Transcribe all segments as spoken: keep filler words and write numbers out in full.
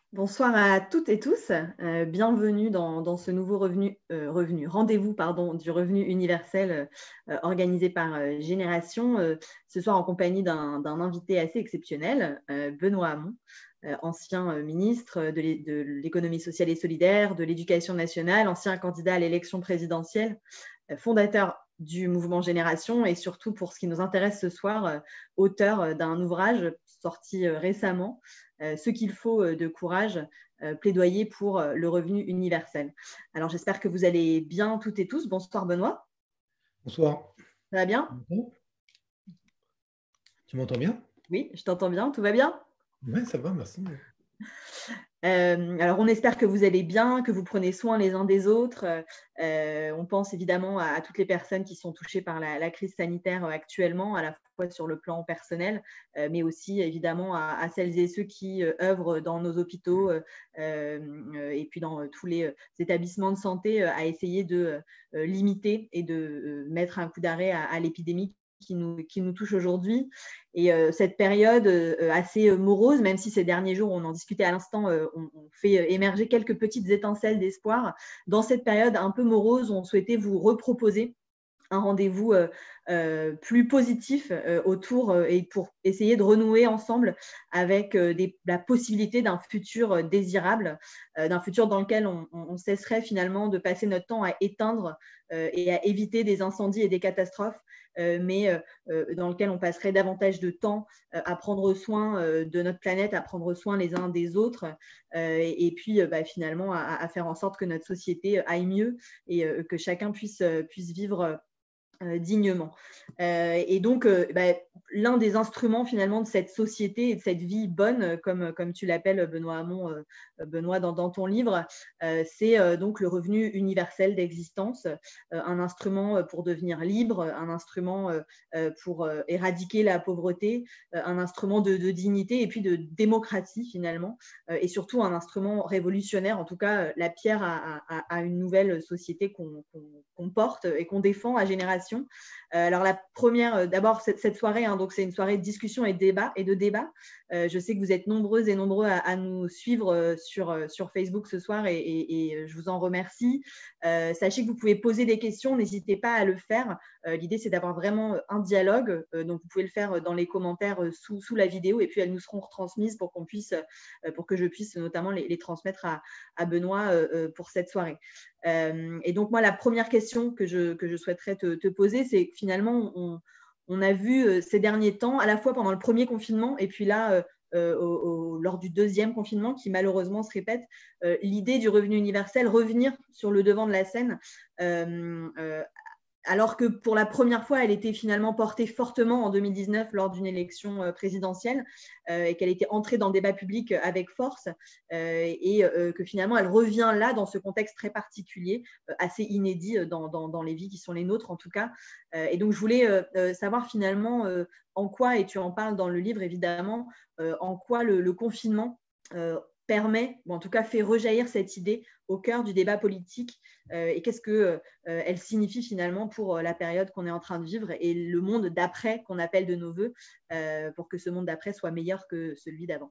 Bonsoir à toutes et tous. Euh, bienvenue dans, dans ce nouveau revenu, euh, revenu rendez-vous pardon, du revenu universel euh, organisé par euh, Génération. Euh, ce soir en compagnie d'un d'un invité assez exceptionnel, euh, Benoît Hamon, euh, ancien euh, ministre de l'é- de l'économie sociale et solidaire, de l'éducation nationale, ancien candidat à l'élection présidentielle, euh, fondateur du mouvement Génération et surtout, pour ce qui nous intéresse ce soir, euh, auteur euh, d'un ouvrage sorti euh, récemment, euh, Ce qu'il faut euh, de courage, euh, plaidoyer pour euh, le revenu universel. Alors j'espère que vous allez bien toutes et tous. Bonsoir Benoît, Bonsoir. ça va Tu bien? m'entends Tu m'entends bien? Oui, je t'entends bien, tout va bien? Oui, ça va, merci. Euh, alors, on espère que vous allez bien, que vous prenez soin les uns des autres. Euh, on pense évidemment à, à toutes les personnes qui sont touchées par la, la crise sanitaire euh, actuellement, à la fois sur le plan personnel, euh, mais aussi évidemment à, à celles et ceux qui euh, œuvrent dans nos hôpitaux euh, euh, et puis dans euh, tous les euh, établissements de santé euh, à essayer de euh, limiter et de euh, mettre un coup d'arrêt à, à l'épidémie qui nous, qui nous touche aujourd'hui. Et euh, cette période euh, assez morose, même si ces derniers jours, on en discutait à l'instant, euh, on, on, fait émerger quelques petites étincelles d'espoir. Dans cette période un peu morose, on souhaitait vous reproposer un rendez-vous euh, euh, plus positif euh, autour euh, et pour essayer de renouer ensemble avec euh, des, la possibilité d'un futur euh, désirable, euh, d'un futur dans lequel on, on, on, cesserait finalement de passer notre temps à éteindre euh, et à éviter des incendies et des catastrophes, euh, mais euh, dans lequel on passerait davantage de temps euh, à prendre soin euh, de notre planète, à prendre soin les uns des autres, euh, et, et, puis euh, bah, finalement à, à, faire en sorte que notre société aille mieux et euh, que chacun puisse, puisse vivre Euh, dignement. Euh, et donc, euh, bah, l'un des instruments finalement de cette société et de cette vie bonne, comme, comme tu l'appelles Benoît Hamon, euh, Benoît, dans, dans ton livre, euh, c'est euh, donc le revenu universel d'existence, euh, un instrument pour devenir libre, un instrument euh, pour euh, éradiquer la pauvreté, euh, un instrument de, de dignité et puis de démocratie finalement, euh, et surtout un instrument révolutionnaire, en tout cas la pierre à, à, à une nouvelle société qu'on qu'on, qu'on porte et qu'on défend à Génération. Euh, alors la première, euh, d'abord cette, cette soirée, hein, donc c'est une soirée de discussion et de débat. Et de débat. Euh, je sais que vous êtes nombreuses et nombreux à, à nous suivre euh, sur, euh, sur Facebook ce soir et, et, et je vous en remercie. Euh, sachez que vous pouvez poser des questions, n'hésitez pas à le faire. Euh, L'idée c'est d'avoir vraiment un dialogue, euh, donc vous pouvez le faire dans les commentaires euh, sous, sous la vidéo et puis elles nous seront retransmises pour qu'on puisse, euh, pour que je puisse notamment les, les transmettre à, à Benoît euh, pour cette soirée. Euh, et donc, moi, la première question que je, que je souhaiterais te, te poser, c'est que finalement, on, on a vu euh, ces derniers temps, à la fois pendant le premier confinement et puis là, euh, euh, au, au, lors du deuxième confinement, qui malheureusement se répète, euh, l'idée du revenu universel revenir sur le devant de la scène, euh, euh, alors que pour la première fois, elle était finalement portée fortement en deux mille dix-neuf lors d'une élection présidentielle euh, et qu'elle était entrée dans le débat public avec force euh, et euh, que finalement, elle revient là dans ce contexte très particulier, euh, assez inédit dans, dans, dans les vies qui sont les nôtres en tout cas. Euh, et donc, je voulais euh, savoir finalement euh, en quoi, et tu en parles dans le livre évidemment, euh, en quoi le, le confinement euh, permet, ou en tout cas fait rejaillir cette idée au cœur du débat politique euh, et qu'est-ce que euh, elle signifie finalement pour la période qu'on est en train de vivre et le monde d'après qu'on appelle de nos voeux euh, pour que ce monde d'après soit meilleur que celui d'avant.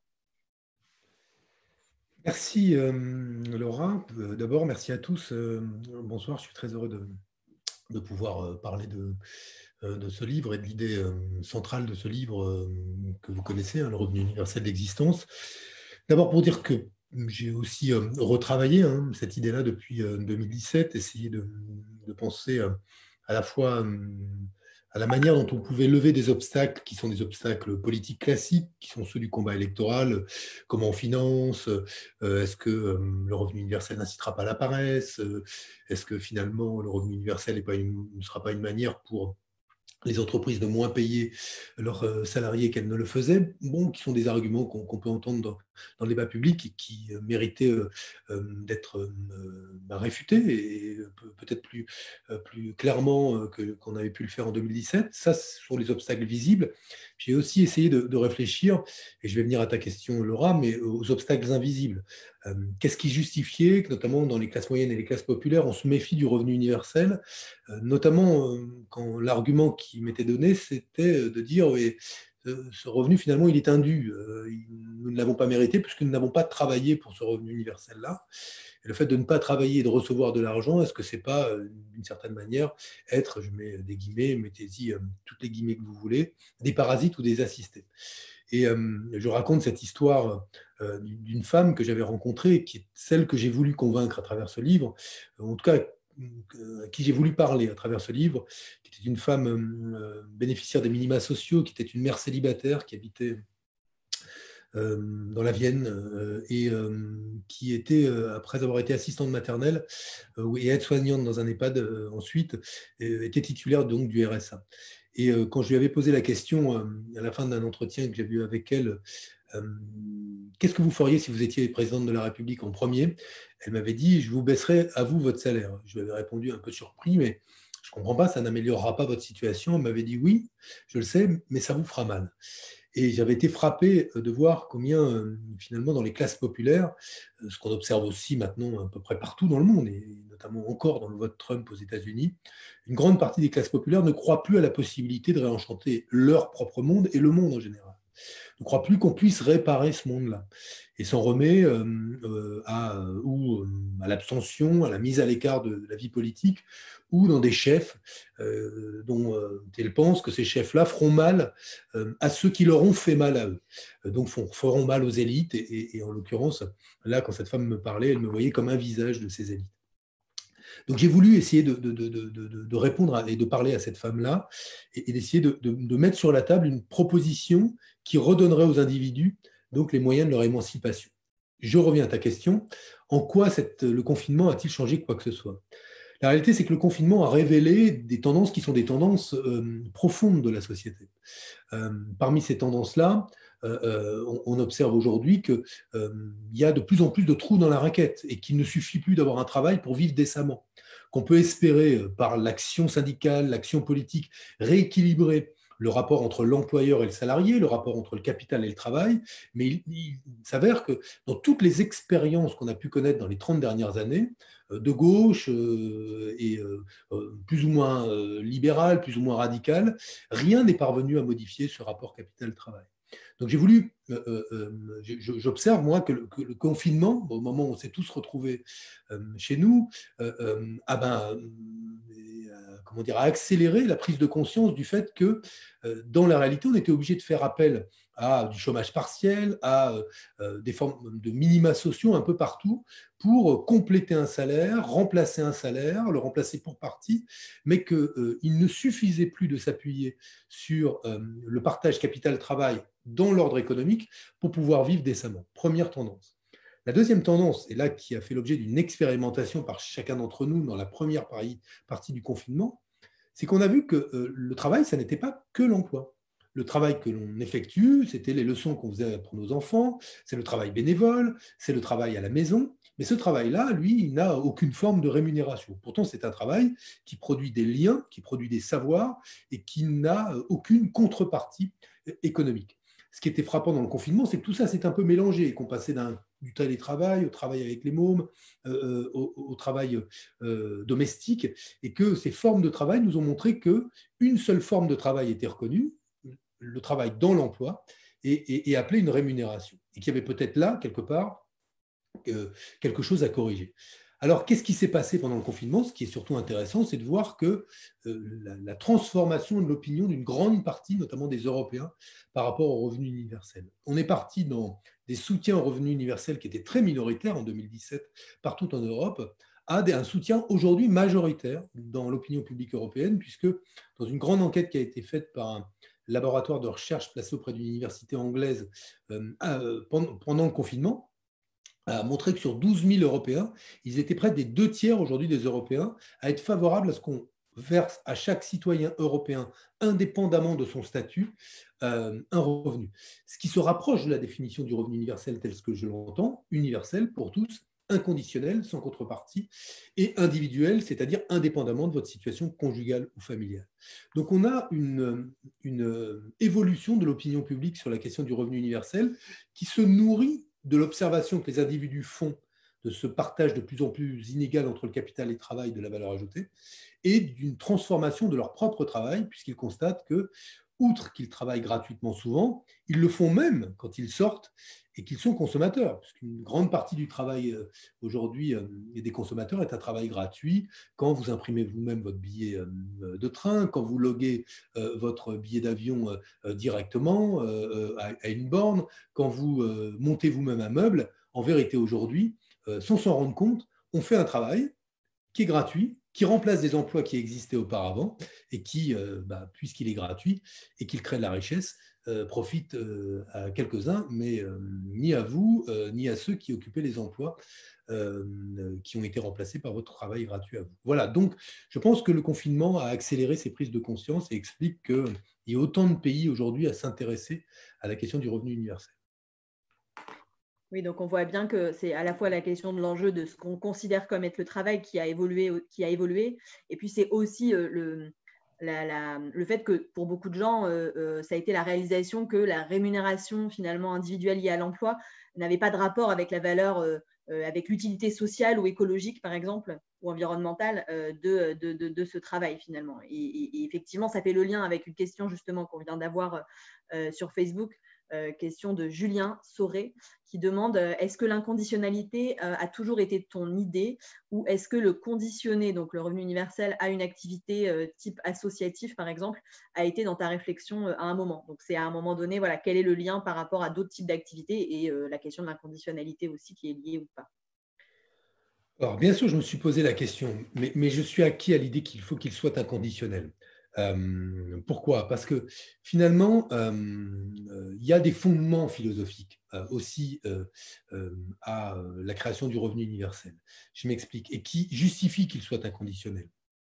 Merci euh, Laura. Euh, D'abord, merci à tous. Euh, bonsoir, je suis très heureux de, de pouvoir euh, parler de, euh, de ce livre et de l'idée euh, centrale de ce livre euh, que vous connaissez, hein, le revenu universel d'existence. D'abord pour dire que j'ai aussi euh, retravaillé hein, cette idée-là depuis euh, deux mille dix-sept, essayé de, de penser euh, à la fois euh, à la manière dont on pouvait lever des obstacles qui sont des obstacles politiques classiques, qui sont ceux du combat électoral, comment on finance, euh, est-ce que euh, le revenu universel n'incitera pas à la paresse, euh, est-ce que finalement le revenu universel pas une, ne sera pas une manière pour les entreprises de moins payer leurs euh, salariés qu'elles ne le faisaient, bon, qui sont des arguments qu'on qu'on peut entendre dans, dans le débat public et qui euh, méritaient euh, euh, d'être euh, bah, réfutés et euh, peut-être plus, euh, plus clairement euh, que, qu'on avait pu le faire en deux mille dix-sept. Ça, ce sont les obstacles visibles. J'ai aussi essayé de, de réfléchir, et je vais venir à ta question, Laura, mais aux obstacles invisibles. Euh, Qu'est-ce qui justifiait que, notamment dans les classes moyennes et les classes populaires, on se méfie du revenu universel, euh, notamment euh, quand l'argument qui m'était donné, c'était de dire oui, ce revenu, finalement, il est indu. Euh, il nous ne l'avons pas mérité puisque nous n'avons pas travaillé pour ce revenu universel-là. Et le fait de ne pas travailler et de recevoir de l'argent, est-ce que ce n'est pas, d'une certaine manière, être, je mets des guillemets, mettez-y euh, toutes les guillemets que vous voulez, des parasites ou des assistés. Et euh, je raconte cette histoire euh, d'une femme que j'avais rencontrée, qui est celle que j'ai voulu convaincre à travers ce livre, en tout cas à qui j'ai voulu parler à travers ce livre, qui était une femme euh, bénéficiaire des minima sociaux, qui était une mère célibataire, qui habitait euh, dans la Vienne euh, et euh, qui était, euh, après avoir été assistante maternelle euh, et aide-soignante dans un EHPAD euh, ensuite, euh, était titulaire donc du R S A. Et euh, quand je lui avais posé la question euh, à la fin d'un entretien que j'ai eu avec elle, euh, qu'est-ce que vous feriez si vous étiez présidente de la République en premier? Elle m'avait dit, je vous baisserai à vous votre salaire. Je lui avais répondu un peu surpris, mais je ne comprends pas, ça n'améliorera pas votre situation. Elle m'avait dit, oui, je le sais, mais ça vous fera mal. Et j'avais été frappé de voir combien, finalement, dans les classes populaires, ce qu'on observe aussi maintenant à peu près partout dans le monde, et notamment encore dans le vote Trump aux États-Unis, une grande partie des classes populaires ne croient plus à la possibilité de réenchanter leur propre monde et le monde en général. Ne croient plus qu'on puisse réparer ce monde-là. Et s'en remet euh, euh, à, ou, euh, à l'abstention, à la mise à l'écart de, de la vie politique, ou dans des chefs euh, dont euh, ils pensent que ces chefs-là feront mal euh, à ceux qui leur ont fait mal à eux. Euh, donc font, feront mal aux élites. Et, et, et en l'occurrence, là, quand cette femme me parlait, elle me voyait comme un visage de ces élites. Donc j'ai voulu essayer de, de, de, de, de répondre à, et de parler à cette femme-là et, et d'essayer de, de, de mettre sur la table une proposition qui redonnerait aux individus donc les moyens de leur émancipation. Je reviens à ta question. En quoi cette, le confinement a-t-il changé quoi que ce soit? La réalité, c'est que le confinement a révélé des tendances qui sont des tendances euh, profondes de la société. Euh, parmi ces tendances-là, euh, on, on observe aujourd'hui qu'il euh, y a de plus en plus de trous dans la raquette et qu'il ne suffit plus d'avoir un travail pour vivre décemment. Qu'on peut espérer, par l'action syndicale, l'action politique, rééquilibrer le rapport entre l'employeur et le salarié, le rapport entre le capital et le travail, mais il, il s'avère que dans toutes les expériences qu'on a pu connaître dans les trente dernières années, de gauche euh, et euh, plus ou moins euh, libéral, plus ou moins radical, rien n'est parvenu à modifier ce rapport capital-travail. Donc j'ai voulu, euh, euh, j'observe moi que le, que le confinement, au moment où on s'est tous retrouvés euh, chez nous, euh, euh, ah ben, euh, comment dire, a accéléré la prise de conscience du fait que euh, dans la réalité, on était obligé de faire appel à du chômage partiel, à euh, des formes de minima sociaux un peu partout pour compléter un salaire, remplacer un salaire, le remplacer pour partie, mais qu'il euh, ne suffisait plus de s'appuyer sur euh, le partage capital-travail dans l'ordre économique pour pouvoir vivre décemment. Première tendance. La deuxième tendance, et là qui a fait l'objet d'une expérimentation par chacun d'entre nous dans la première partie du confinement, c'est qu'on a vu que euh, le travail, ça n'était pas que l'emploi. Le travail que l'on effectue, c'était les leçons qu'on faisait pour nos enfants, c'est le travail bénévole, c'est le travail à la maison. Mais ce travail-là, lui, il n'a aucune forme de rémunération. Pourtant, c'est un travail qui produit des liens, qui produit des savoirs et qui n'a aucune contrepartie économique. Ce qui était frappant dans le confinement, c'est que tout ça s'est un peu mélangé, qu'on passait d'un, du télétravail au travail avec les mômes, euh, au, au travail euh, domestique, et que ces formes de travail nous ont montré qu'une seule forme de travail était reconnue, le travail dans l'emploi, et, et, et appelait une rémunération. Et qu'il y avait peut-être là, quelque part, euh, quelque chose à corriger. Alors, qu'est-ce qui s'est passé pendant le confinement? Ce qui est surtout intéressant, c'est de voir que euh, la, la transformation de l'opinion d'une grande partie, notamment des Européens, par rapport au revenu universel. On est parti dans des soutiens au revenu universel qui étaient très minoritaires en deux mille dix-sept partout en Europe, à des, un soutien aujourd'hui majoritaire dans l'opinion publique européenne, puisque dans une grande enquête qui a été faite par un laboratoire de recherche placé auprès d'une université anglaise euh, euh, pendant, pendant le confinement, a montré que sur douze mille Européens, ils étaient près des deux tiers aujourd'hui des Européens à être favorables à ce qu'on verse à chaque citoyen européen, indépendamment de son statut, euh, un revenu. Ce qui se rapproche de la définition du revenu universel tel que je l'entends, universel pour tous, inconditionnel, sans contrepartie, et individuel, c'est-à-dire indépendamment de votre situation conjugale ou familiale. Donc on a une, une évolution de l'opinion publique sur la question du revenu universel qui se nourrit de l'observation que les individus font de ce partage de plus en plus inégal entre le capital et le travail de la valeur ajoutée, et d'une transformation de leur propre travail, puisqu'ils constatent que outre qu'ils travaillent gratuitement souvent, ils le font même quand ils sortent et qu'ils sont consommateurs. Parce qu'une grande partie du travail euh, aujourd'hui euh, des consommateurs est un travail gratuit. Quand vous imprimez vous-même votre billet euh, de train, quand vous loguez euh, votre billet d'avion euh, directement euh, à, à une borne, quand vous euh, montez vous-même un meuble, en vérité aujourd'hui, euh, sans s'en rendre compte, on fait un travail qui est gratuit, qui remplace des emplois qui existaient auparavant et qui, euh, bah, puisqu'il est gratuit et qu'il crée de la richesse, euh, profite euh, à quelques-uns, mais euh, ni à vous, euh, ni à ceux qui occupaient les emplois euh, qui ont été remplacés par votre travail gratuit à vous. Voilà, donc je pense que le confinement a accéléré ces prises de conscience et explique qu'il y a autant de pays aujourd'hui à s'intéresser à la question du revenu universel. Oui, donc on voit bien que c'est à la fois la question de l'enjeu de ce qu'on considère comme être le travail qui a évolué, qui a évolué et puis c'est aussi euh, le, la, la, le fait que pour beaucoup de gens, euh, euh, ça a été la réalisation que la rémunération finalement individuelle liée à l'emploi n'avait pas de rapport avec la valeur, euh, euh, avec l'utilité sociale ou écologique par exemple, ou environnementale euh, de, de, de, de ce travail finalement. Et, et, et effectivement, ça fait le lien avec une question justement qu'on vient d'avoir euh, sur Facebook. Euh, question de Julien Sauré qui demande euh, est-ce que l'inconditionnalité euh, a toujours été ton idée ou est-ce que le conditionné, donc le revenu universel, à une activité euh, type associatif par exemple, a été dans ta réflexion euh, à un moment. Donc c'est à un moment donné, voilà, quel est le lien par rapport à d'autres types d'activités et euh, la question de l'inconditionnalité aussi qui est liée ou pas. Alors, bien sûr, je me suis posé la question, mais, mais je suis acquis à l'idée qu'il faut qu'il soit inconditionnel. Euh, pourquoi? Parce que finalement, euh, euh, il y a des fondements philosophiques euh, aussi euh, euh, à la création du revenu universel. Je m'explique. Et qui justifient qu'il soit inconditionnel.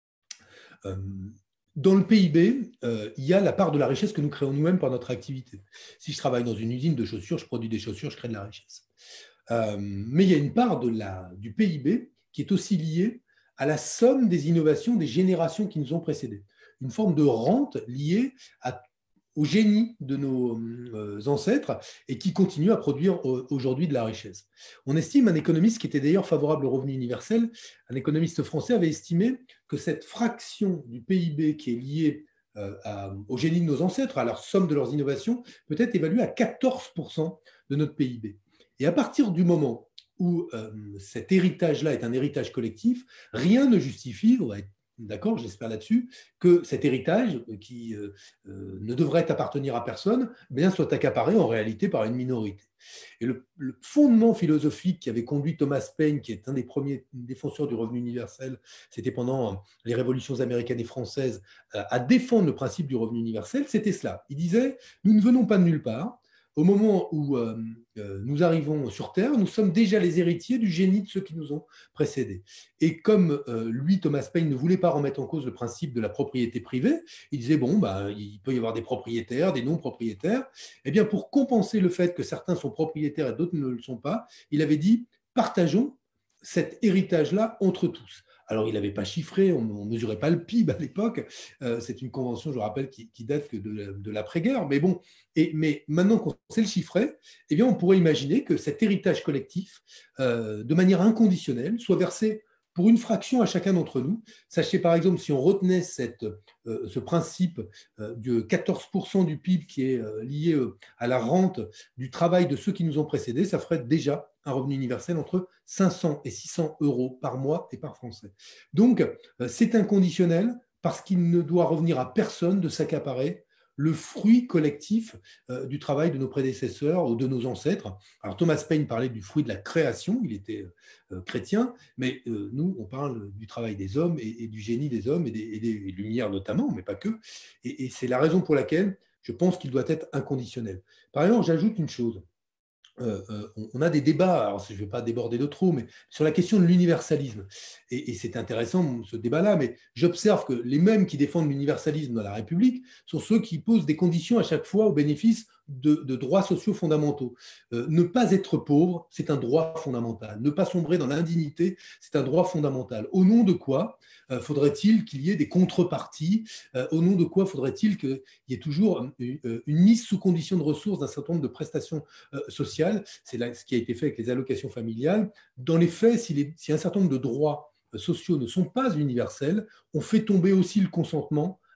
Euh, dans le P I B, euh, il y a la part de la richesse que nous créons nous-mêmes par notre activité. Si je travaille dans une usine de chaussures, je produis des chaussures, je crée de la richesse. Euh, mais il y a une part de la, du P I B qui est aussi liée à la somme des innovations des générations qui nous ont précédées. Une forme de rente liée à, au génie de nos euh, ancêtres et qui continue à produire euh, aujourd'hui de la richesse. On estime, un économiste qui était d'ailleurs favorable au revenu universel, un économiste français avait estimé que cette fraction du P I B qui est liée euh, à, au génie de nos ancêtres, à leur somme de leurs innovations, peut être évaluée à quatorze pour cent de notre P I B. Et à partir du moment où euh, cet héritage-là est un héritage collectif, rien ne justifie, on va être d'accord, j'espère là-dessus, que cet héritage, qui euh, euh, ne devrait appartenir à personne, eh bien, soit accaparé en réalité par une minorité. Et le, le fondement philosophique qui avait conduit Thomas Paine, qui est un des premiers défenseurs du revenu universel, c'était pendant les révolutions américaines et françaises, à défendre le principe du revenu universel, c'était cela. Il disait, nous ne venons pas de nulle part. Au moment où euh, euh, nous arrivons sur Terre, nous sommes déjà les héritiers du génie de ceux qui nous ont précédés. Et comme euh, lui, Thomas Paine, ne voulait pas remettre en cause le principe de la propriété privée, il disait, bon, bah, il peut y avoir des propriétaires, des non-propriétaires. Eh bien, pour compenser le fait que certains sont propriétaires et d'autres ne le sont pas, il avait dit, partageons cet héritage-là entre tous. Alors, il n'avait pas chiffré, on ne mesurait pas le P I B à l'époque. Euh, c'est une convention, je rappelle, qui, qui date que de, de l'après-guerre. Mais bon, et, mais maintenant qu'on sait le chiffrer, eh bien, on pourrait imaginer que cet héritage collectif, euh, de manière inconditionnelle, soit versé pour une fraction à chacun d'entre nous. Sachez par exemple, si on retenait cette, euh, ce principe euh, de quatorze pour cent du P I B qui est euh, lié euh, à la rente du travail de ceux qui nous ont précédés, ça ferait déjà un revenu universel entre cinq cents et six cents euros par mois et par Français. Donc, euh, c'est inconditionnel parce qu'il ne doit revenir à personne de s'accaparer le fruit collectif euh, du travail de nos prédécesseurs ou de nos ancêtres. Alors Thomas Paine parlait du fruit de la création, il était euh, chrétien, mais euh, nous, on parle du travail des hommes et, et du génie des hommes et des, et des Lumières notamment, mais pas que. Et, et c'est la raison pour laquelle je pense qu'il doit être inconditionnel. Par ailleurs, j'ajoute une chose. Euh, euh, on a des débats, alors je ne vais pas déborder de trop, mais sur la question de l'universalisme. Et, et c'est intéressant ce débat-là, mais j'observe que les mêmes qui défendent l'universalisme dans la République sont ceux qui posent des conditions à chaque fois au bénéfice de, de droits sociaux fondamentaux. Euh, ne pas être pauvre, c'est un droit fondamental. Ne pas sombrer dans l'indignité, c'est un droit fondamental. Au nom de quoi euh, faudrait-il qu'il y ait des contreparties? euh, Au nom de quoi faudrait-il qu'il y ait toujours une, une mise sous condition de ressources d'un certain nombre de prestations euh, sociales? C'est là ce qui a été fait avec les allocations familiales. Dans les faits, si, les, si un certain nombre de droits sociaux ne sont pas universels, on fait tomber aussi le consentement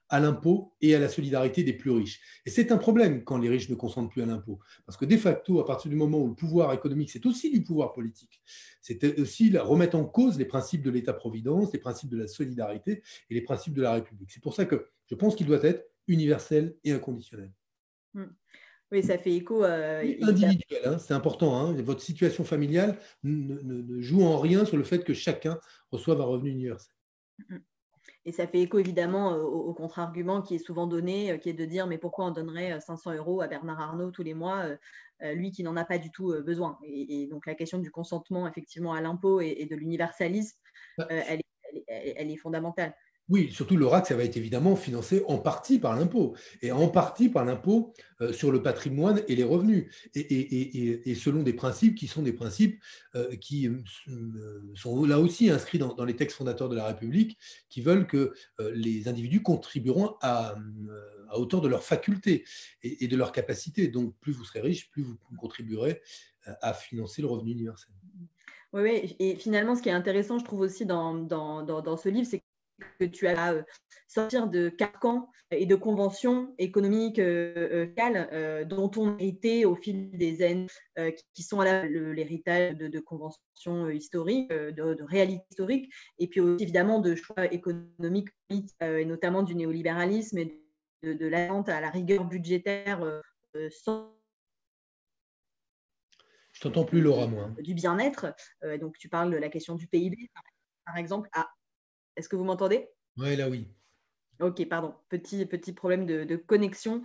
à l'impôt et à la solidarité des plus riches. Et c'est un problème quand les riches ne consentent plus à l'impôt. Parce que de facto, à partir du moment où le pouvoir économique, c'est aussi du pouvoir politique, c'est aussi la, remettre en cause les principes de l'État-providence, les principes de la solidarité et les principes de la République. C'est pour ça que je pense qu'il doit être universel et inconditionnel. Oui, ça fait écho. Euh, individuel, hein, c'est important. Hein, votre situation familiale ne, ne, ne joue en rien sur le fait que chacun reçoive un revenu universel. Et ça fait écho évidemment au, au contre-argument qui est souvent donné, qui est de dire mais pourquoi on donnerait cinq cents euros à Bernard Arnault tous les mois, euh, lui qui n'en a pas du tout besoin. Et, et donc la question du consentement effectivement à l'impôt et, et de l'universalisme, euh, elle, elle, elle, elle est fondamentale. Oui, surtout le R A C, ça va être évidemment financé en partie par l'impôt, et en partie par l'impôt euh, sur le patrimoine et les revenus, et, et, et, et selon des principes qui sont des principes euh, qui euh, sont là aussi inscrits dans, dans les textes fondateurs de la République, qui veulent que euh, les individus contribueront à, à hauteur de leurs facultés et, et de leurs capacités. Donc plus vous serez riche, plus vous contribuerez à financer le revenu universel. Oui, oui, et finalement, ce qui est intéressant, je trouve aussi dans, dans, dans, dans ce livre, c'est que tu as euh, sortir de carcans et de conventions économiques euh, euh, dont on a été au fil des années, euh, qui sont à l'héritage de, de conventions euh, historiques, euh, de, de réalités historiques, et puis aussi évidemment de choix économiques, euh, et notamment du néolibéralisme et de, de l'attente à la rigueur budgétaire euh, sans Je t'entends plus, Laura, moi. Du bien-être. Euh, donc, tu parles de la question du P I B, par exemple. Ah, est-ce que vous m'entendez? Oui, là, oui. Ok, pardon, petit, petit problème de, de connexion.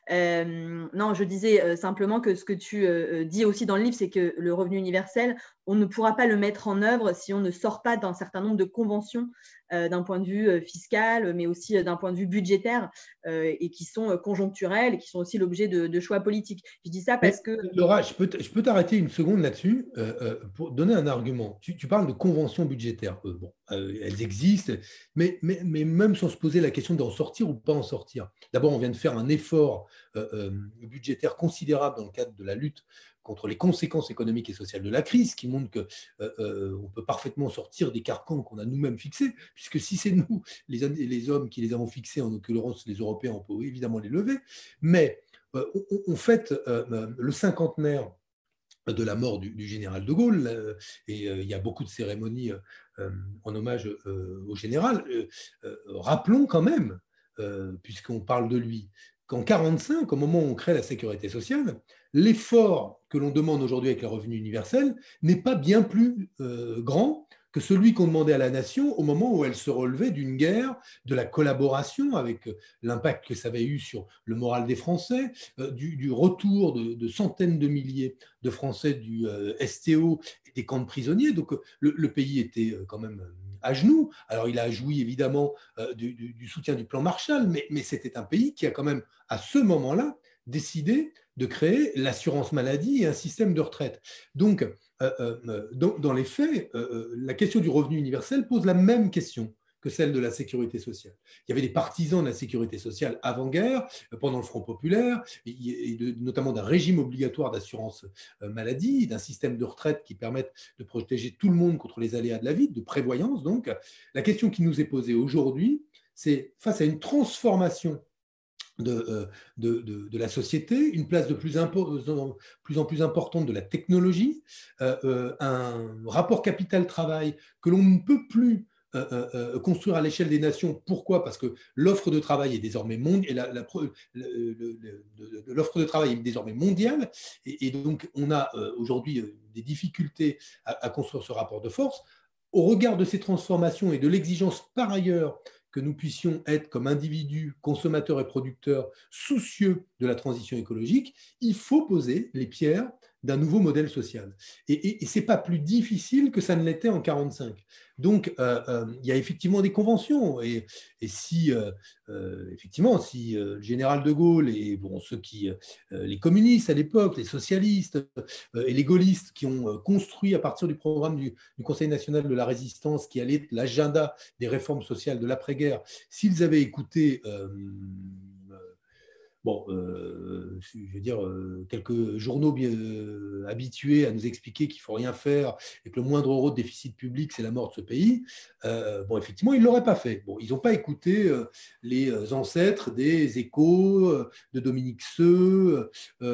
Euh, non, je disais euh, simplement que ce que tu euh, dis aussi dans le livre, c'est que le revenu universel, on ne pourra pas le mettre en œuvre si on ne sort pas d'un certain nombre de conventions euh, d'un point de vue euh, fiscal, mais aussi euh, d'un point de vue budgétaire, euh, et qui sont euh, conjoncturelles et qui sont aussi l'objet de, de choix politiques. Je dis ça parce mais, que… Laura, je peux, je peux t'arrêter une seconde là-dessus euh, euh, pour donner un argument. Tu, tu parles de conventions budgétaires. Euh, bon, euh, elles existent, mais, mais, mais même sans se poser la question d'en sortir ou pas en sortir. D'abord, on vient de faire un effort euh, euh, budgétaire considérable dans le cadre de la lutte contre les conséquences économiques et sociales de la crise, qui montre qu'on euh, euh, peut parfaitement sortir des carcans qu'on a nous-mêmes fixés, puisque si c'est nous, les, les hommes, qui les avons fixés, en l'occurrence les Européens, on peut évidemment les lever, mais euh, on, on fête euh, le cinquantenaire de la mort du, du général de Gaulle, euh, et euh, il y a beaucoup de cérémonies euh, en hommage euh, au général. Euh, euh, rappelons quand même, euh, puisqu'on parle de lui, qu'en mille neuf cent quarante-cinq, au moment où on crée la sécurité sociale, l'effort que l'on demande aujourd'hui avec le revenu universel n'est pas bien plus euh, grand que celui qu'on demandait à la nation au moment où elle se relevait d'une guerre, de la collaboration avec l'impact que ça avait eu sur le moral des Français, euh, du, du retour de, de centaines de milliers de Français du euh, S T O et des camps de prisonniers. Donc le, le pays était quand même à genoux. Alors il a joui évidemment euh, du, du, du soutien du plan Marshall, mais, mais c'était un pays qui a quand même à ce moment-là décidé de créer l'assurance maladie et un système de retraite. Donc, euh, euh, dans, dans les faits, euh, la question du revenu universel pose la même question que celle de la sécurité sociale. Il y avait des partisans de la sécurité sociale avant-guerre, pendant le Front populaire, et de, notamment d'un régime obligatoire d'assurance maladie, d'un système de retraite qui permette de protéger tout le monde contre les aléas de la vie, de prévoyance. Donc, la question qui nous est posée aujourd'hui, c'est face à une transformation De, de, de, de la société, une place de plus, impo- plus en plus importante de la technologie, euh, un rapport capital-travail que l'on ne peut plus euh, euh, construire à l'échelle des nations. Pourquoi? Parce que l'offre de travail est désormais mondiale, la, la, le, le, le, l'offre de travail est désormais mondiale, et, et donc on a euh, aujourd'hui des difficultés à, à construire ce rapport de force. Au regard de ces transformations et de l'exigence par ailleurs que nous puissions être comme individus, consommateurs et producteurs soucieux de la transition écologique, il faut poser les pierres d'un nouveau modèle social. Et, et, et ce n'est pas plus difficile que ça ne l'était en mille neuf cent quarante-cinq. Donc, euh, euh, il y a effectivement des conventions. Et, et si, euh, euh, effectivement, si euh, le général de Gaulle et bon, ceux qui, euh, les communistes à l'époque, les socialistes euh, et les gaullistes qui ont euh, construit à partir du programme du, du Conseil national de la résistance, qui allait être l'agenda des réformes sociales de l'après-guerre, s'ils avaient écouté euh, bon, euh, je veux dire, euh, quelques journaux bien, euh, habitués à nous expliquer qu'il ne faut rien faire et que le moindre euro de déficit public, c'est la mort de ce pays, euh, bon, effectivement, ils ne l'auraient pas fait. Bon, ils n'ont pas écouté euh, les ancêtres des Échos, euh, de Dominique Seux,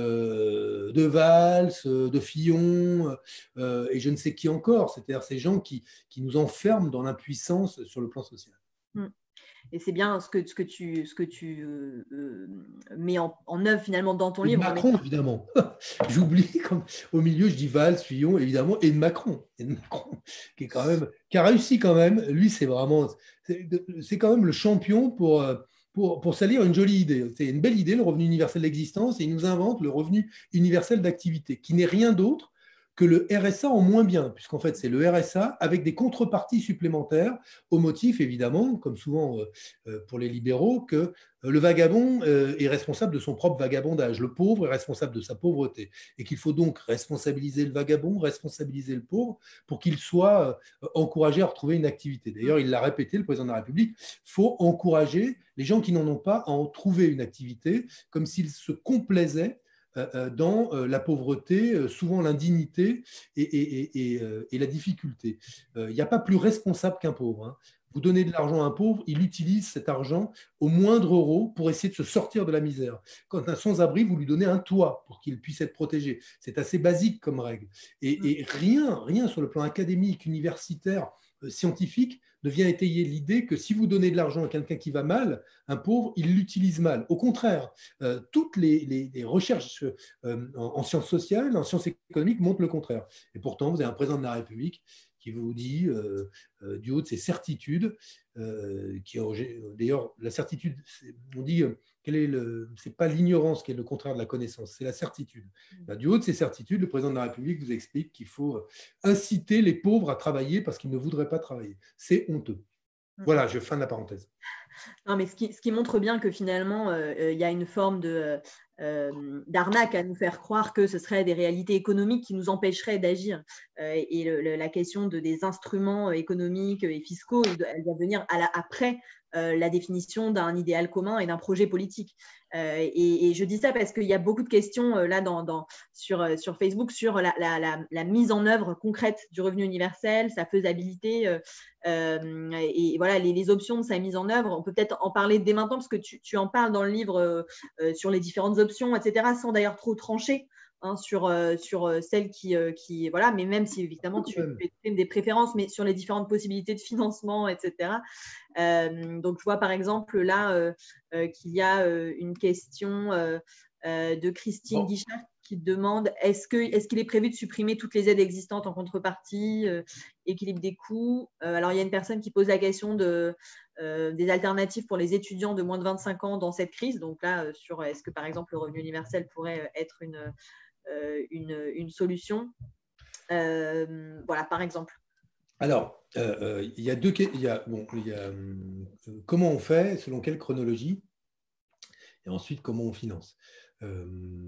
euh, de Valls, de Fillon, euh, et je ne sais qui encore. C'est-à-dire ces gens qui, qui nous enferment dans l'impuissance sur le plan social. Mmh. Et c'est bien ce que, ce que tu, ce que tu euh, mets en, en œuvre finalement dans ton Et de livre. Macron, évidemment. J'oublie, comme au milieu, je dis Valls, Fillon, évidemment, et de Macron, et de Macron qui, est quand même, qui a réussi quand même. Lui, c'est vraiment, c'est quand même le champion pour, pour, pour salir une jolie idée. C'est une belle idée, le revenu universel d'existence, et il nous invente le revenu universel d'activité, qui n'est rien d'autre que le R S A en moins bien, puisqu'en fait, c'est le R S A avec des contreparties supplémentaires, au motif, évidemment, comme souvent euh, pour les libéraux, que euh, le vagabond euh, est responsable de son propre vagabondage, le pauvre est responsable de sa pauvreté, et qu'il faut donc responsabiliser le vagabond, responsabiliser le pauvre, pour qu'il soit euh, encouragé à retrouver une activité. D'ailleurs, il l'a répété, le président de la République, il faut encourager les gens qui n'en ont pas à en trouver une activité, comme s'ils se complaisaient dans la pauvreté, souvent l'indignité et, et, et, et, la difficulté. Il n'y a pas plus responsable qu'un pauvre. Hein. Vous donnez de l'argent à un pauvre, il utilise cet argent au moindre euro pour essayer de se sortir de la misère. Quand un sans-abri, vous lui donnez un toit pour qu'il puisse être protégé. C'est assez basique comme règle. Et, et rien, rien sur le plan académique, universitaire, scientifique ne vient étayer l'idée que si vous donnez de l'argent à quelqu'un qui va mal, un pauvre, il l'utilise mal. Au contraire, euh, toutes les, les, les recherches euh, en, en sciences sociales, en sciences économiques montrent le contraire. Et pourtant, vous avez un président de la République qui vous dit, euh, euh, du haut de ses certitudes, euh, qui d'ailleurs, la certitude, on dit, euh, quel est le, c'est pas l'ignorance qui est le contraire de la connaissance, c'est la certitude. Là, du haut de ces certitudes, le président de la République vous explique qu'il faut inciter les pauvres à travailler parce qu'ils ne voudraient pas travailler. C'est honteux. Voilà, je fin de la parenthèse. Non, mais ce qui, ce qui montre bien que finalement, euh, il y a une forme de, euh, d'arnaque à nous faire croire que ce seraient des réalités économiques qui nous empêcheraient d'agir. Euh, et le, le, la question de, des instruments économiques et fiscaux, elle doit venir à la, après euh, la définition d'un idéal commun et d'un projet politique. Euh, et, et je dis ça parce qu'il y a beaucoup de questions euh, là dans, dans, sur, euh, sur Facebook sur la, la, la, la mise en œuvre concrète du revenu universel, sa faisabilité euh, euh, et voilà les, les options de sa mise en œuvre. On peut peut-être en parler dès maintenant parce que tu, tu en parles dans le livre euh, euh, sur les différentes options, et cetera, sans d'ailleurs trop trancher. Hein, sur, euh, sur celles qui, euh, qui, voilà, mais même si évidemment tu exprimes des préférences, mais sur les différentes possibilités de financement, et cetera. Euh, donc, je vois par exemple là euh, euh, qu'il y a euh, une question euh, euh, de Christine bon. Guichard qui demande est-ce que, est-ce qu'il est prévu de supprimer toutes les aides existantes en contrepartie, euh, équilibre des coûts. Euh, alors, il y a une personne qui pose la question de, euh, des alternatives pour les étudiants de moins de vingt-cinq ans dans cette crise. Donc là, euh, sur est-ce que par exemple le revenu universel pourrait être une Euh, une, une solution. Euh, voilà, par exemple. Alors, euh, il y a deux il y a, bon, il y a, euh, comment on fait, selon quelle chronologie, et ensuite comment on finance. Euh,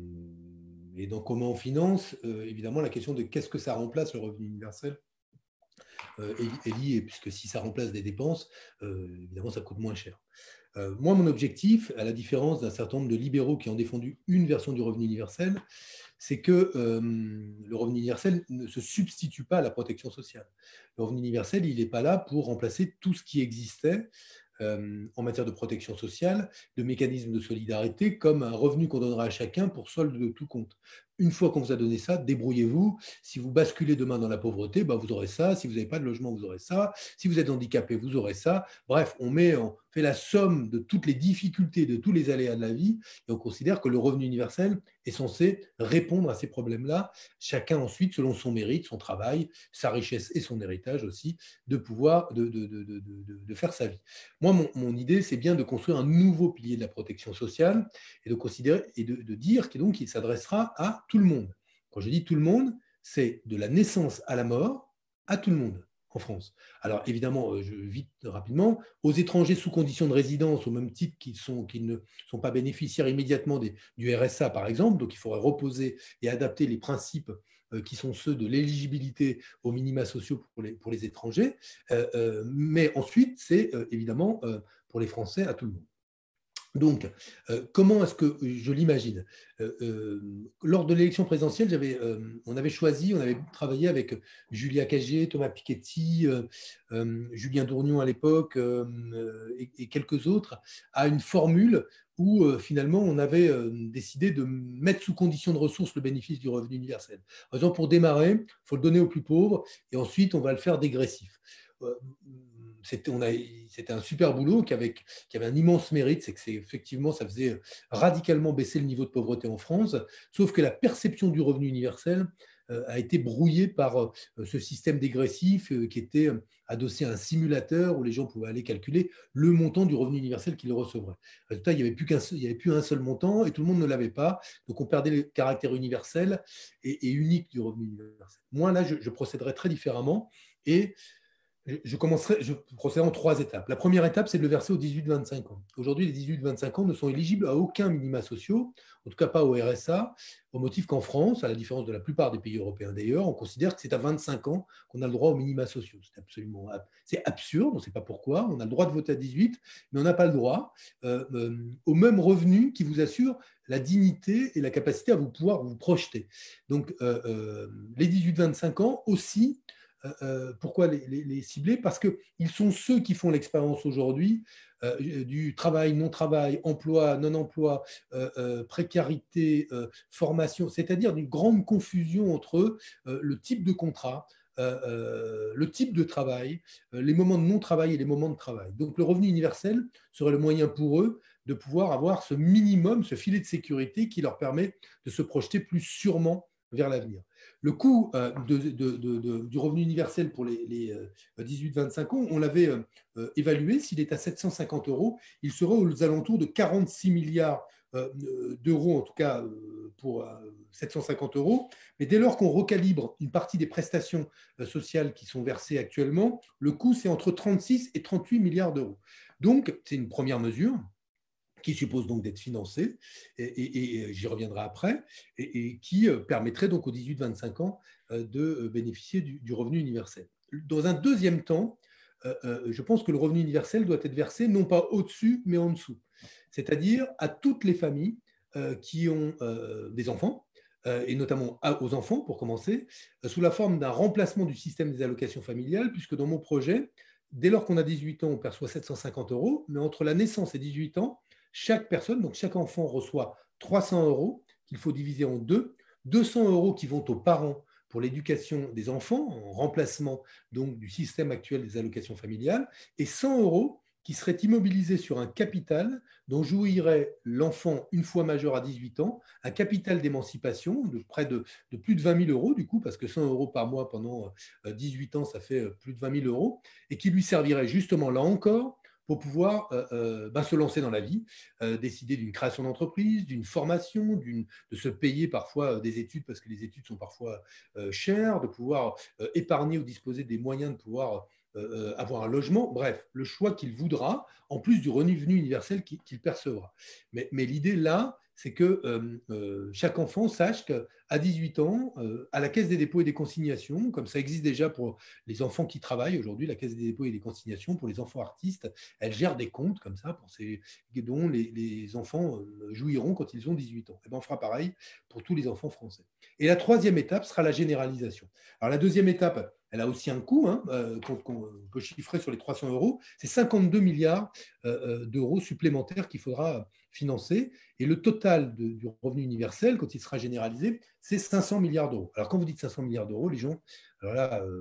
et donc, comment on finance, euh, évidemment, la question de qu'est-ce que ça remplace le revenu universel euh, est, est liée, puisque si ça remplace des dépenses, euh, évidemment, ça coûte moins cher. Euh, moi, mon objectif, à la différence d'un certain nombre de libéraux qui ont défendu une version du revenu universel, c'est que euh, le revenu universel ne se substitue pas à la protection sociale. Le revenu universel, il n'est pas là pour remplacer tout ce qui existait euh, en matière de protection sociale, de mécanismes de solidarité, comme un revenu qu'on donnera à chacun pour solde de tout compte. Une fois qu'on vous a donné ça, débrouillez-vous. Si vous basculez demain dans la pauvreté, bah vous aurez ça. Si vous n'avez pas de logement, vous aurez ça. Si vous êtes handicapé, vous aurez ça. Bref, on, met, on fait la somme de toutes les difficultés, de tous les aléas de la vie, et on considère que le revenu universel est censé répondre à ces problèmes-là. Chacun ensuite, selon son mérite, son travail, sa richesse et son héritage aussi, de pouvoir de, de, de, de, de, de faire sa vie. Moi, mon, mon idée, c'est bien de construire un nouveau pilier de la protection sociale et de considérer et de, de dire qu'il donc il s'adressera à tout le monde. Quand je dis tout le monde, c'est de la naissance à la mort à tout le monde en France. Alors évidemment, je vite rapidement, aux étrangers sous condition de résidence, au même titre qu'ils sont, qu'ils ne sont pas bénéficiaires immédiatement des, du R S A par exemple, donc il faudrait reposer et adapter les principes euh, qui sont ceux de l'éligibilité aux minima sociaux pour les, pour les étrangers, euh, euh, mais ensuite c'est euh, évidemment euh, pour les Français à tout le monde. Donc, euh, comment est-ce que je l'imagine? euh, euh, Lors de l'élection présidentielle, j'avais, euh, on avait choisi, on avait travaillé avec Julia Cagé, Thomas Piketty, euh, euh, Julien Dournion à l'époque euh, et, et quelques autres, à une formule où euh, finalement on avait euh, décidé de mettre sous condition de ressources le bénéfice du revenu universel. Par exemple, pour démarrer, il faut le donner aux plus pauvres et ensuite on va le faire dégressif. Euh, C'était, on a, c'était un super boulot qui avait, qui avait un immense mérite, c'est que c'est, effectivement, ça faisait radicalement baisser le niveau de pauvreté en France, sauf que la perception du revenu universel euh, a été brouillée par euh, ce système dégressif euh, qui était adossé à un simulateur où les gens pouvaient aller calculer le montant du revenu universel qu'ils recevraient. Résultat, il n'y avait plus qu'un, il y avait plus un seul montant et tout le monde ne l'avait pas, donc on perdait le caractère universel et, et unique du revenu universel. Moi, là, je, je procéderais très différemment et je, commencerai, je procéderai en trois étapes. La première étape, c'est de le verser aux dix-huit vingt-cinq ans. Aujourd'hui, les dix-huit vingt-cinq ans ne sont éligibles à aucun minima sociaux, en tout cas pas au R S A, au motif qu'en France, à la différence de la plupart des pays européens d'ailleurs, on considère que c'est à vingt-cinq ans qu'on a le droit aux minima sociaux. C'est absolument c'est absurde, on ne sait pas pourquoi. On a le droit de voter à dix-huit, mais on n'a pas le droit euh, euh, au même revenu qui vous assure la dignité et la capacité à vous pouvoir vous projeter. Donc, euh, euh, les dix-huit vingt-cinq ans aussi. Euh, pourquoi les, les, les cibler? Parce qu'ils sont ceux qui font l'expérience aujourd'hui euh, du travail, non-travail, emploi, non-emploi, euh, euh, précarité, euh, formation, c'est-à-dire d'une grande confusion entre euh, le type de contrat, euh, euh, le type de travail, euh, les moments de non-travail et les moments de travail. Donc le revenu universel serait le moyen pour eux de pouvoir avoir ce minimum, ce filet de sécurité qui leur permet de se projeter plus sûrement vers l'avenir. Le coût euh, de, de, de, de, du revenu universel pour les, les euh, dix-huit vingt-cinq ans, on l'avait euh, évalué, s'il est à sept cent cinquante euros, il serait aux alentours de quarante-six milliards euh, d'euros, en tout cas euh, pour euh, sept cent cinquante euros. Mais dès lors qu'on recalibre une partie des prestations euh, sociales qui sont versées actuellement, le coût, c'est entre trente-six et trente-huit milliards d'euros. Donc, c'est une première mesure qui suppose donc d'être financé, et, et, et j'y reviendrai après, et, et qui permettrait donc aux dix-huit vingt-cinq ans de bénéficier du, du revenu universel. Dans un deuxième temps, euh, je pense que le revenu universel doit être versé non pas au-dessus, mais en dessous, c'est-à-dire à toutes les familles euh, qui ont euh, des enfants, euh, et notamment aux enfants, pour commencer, euh, sous la forme d'un remplacement du système des allocations familiales, puisque dans mon projet, dès lors qu'on a dix-huit ans, on perçoit sept cent cinquante euros, mais entre la naissance et dix-huit ans, chaque personne, donc chaque enfant reçoit trois cents euros qu'il faut diviser en deux, deux cents euros qui vont aux parents pour l'éducation des enfants, en remplacement donc du système actuel des allocations familiales, et cent euros qui seraient immobilisés sur un capital dont jouirait l'enfant une fois majeur à dix-huit ans, un capital d'émancipation de près de, de plus de vingt mille euros, du coup, parce que cent euros par mois pendant dix-huit ans, ça fait plus de vingt mille euros, et qui lui servirait justement là encore pour pouvoir euh, euh, ben, se lancer dans la vie, euh, décider d'une création d'entreprise, d'une formation, d'une, de se payer parfois des études parce que les études sont parfois euh, chères, de pouvoir euh, épargner ou disposer des moyens de pouvoir euh, avoir un logement. Bref, le choix qu'il voudra, en plus du revenu universel qu'il, qu'il percevra. Mais, mais l'idée là, c'est que euh, euh, chaque enfant sache qu'à dix-huit ans, euh, à la Caisse des dépôts et des consignations, comme ça existe déjà pour les enfants qui travaillent aujourd'hui, la Caisse des dépôts et des consignations, pour les enfants artistes, elle gère des comptes comme ça pour ces, dont les, les enfants jouiront quand ils ont dix-huit ans. Et bien, on fera pareil pour tous les enfants français. Et la troisième étape sera la généralisation. Alors la deuxième étape, elle a aussi un coût hein, euh, qu'on, qu'on peut chiffrer sur les trois cents euros, c'est cinquante-deux milliards euh, d'euros supplémentaires qu'il faudra financer. Et le total de, du revenu universel, quand il sera généralisé, c'est cinq cents milliards d'euros. Alors quand vous dites cinq cents milliards d'euros, les gens, alors là, euh,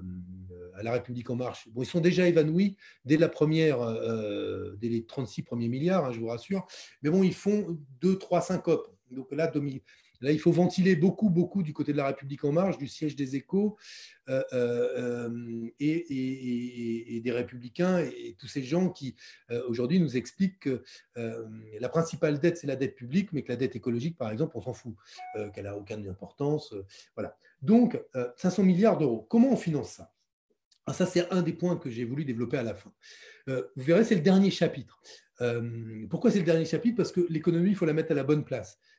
à La République En Marche, bon, ils sont déjà évanouis dès la première, euh, dès les trente-six premiers milliards, hein, je vous rassure, mais bon, ils font deux, trois syncopes. Donc là, Là, il faut ventiler beaucoup, beaucoup du côté de La République En Marche, du siège des Échos euh, euh, et, et, et des Républicains et, et tous ces gens qui, euh, aujourd'hui, nous expliquent que euh, la principale dette, c'est la dette publique, mais que la dette écologique, par exemple, on s'en fout, euh, qu'elle n'a aucune importance. Euh, voilà. Donc, euh, cinq cents milliards d'euros. Comment on finance ça? Alors ça, c'est un des points que j'ai voulu développer à la fin. Euh, vous verrez, c'est le dernier chapitre. Euh, pourquoi c'est le dernier chapitre? Parce que l'économie, il faut la mettre à la bonne place.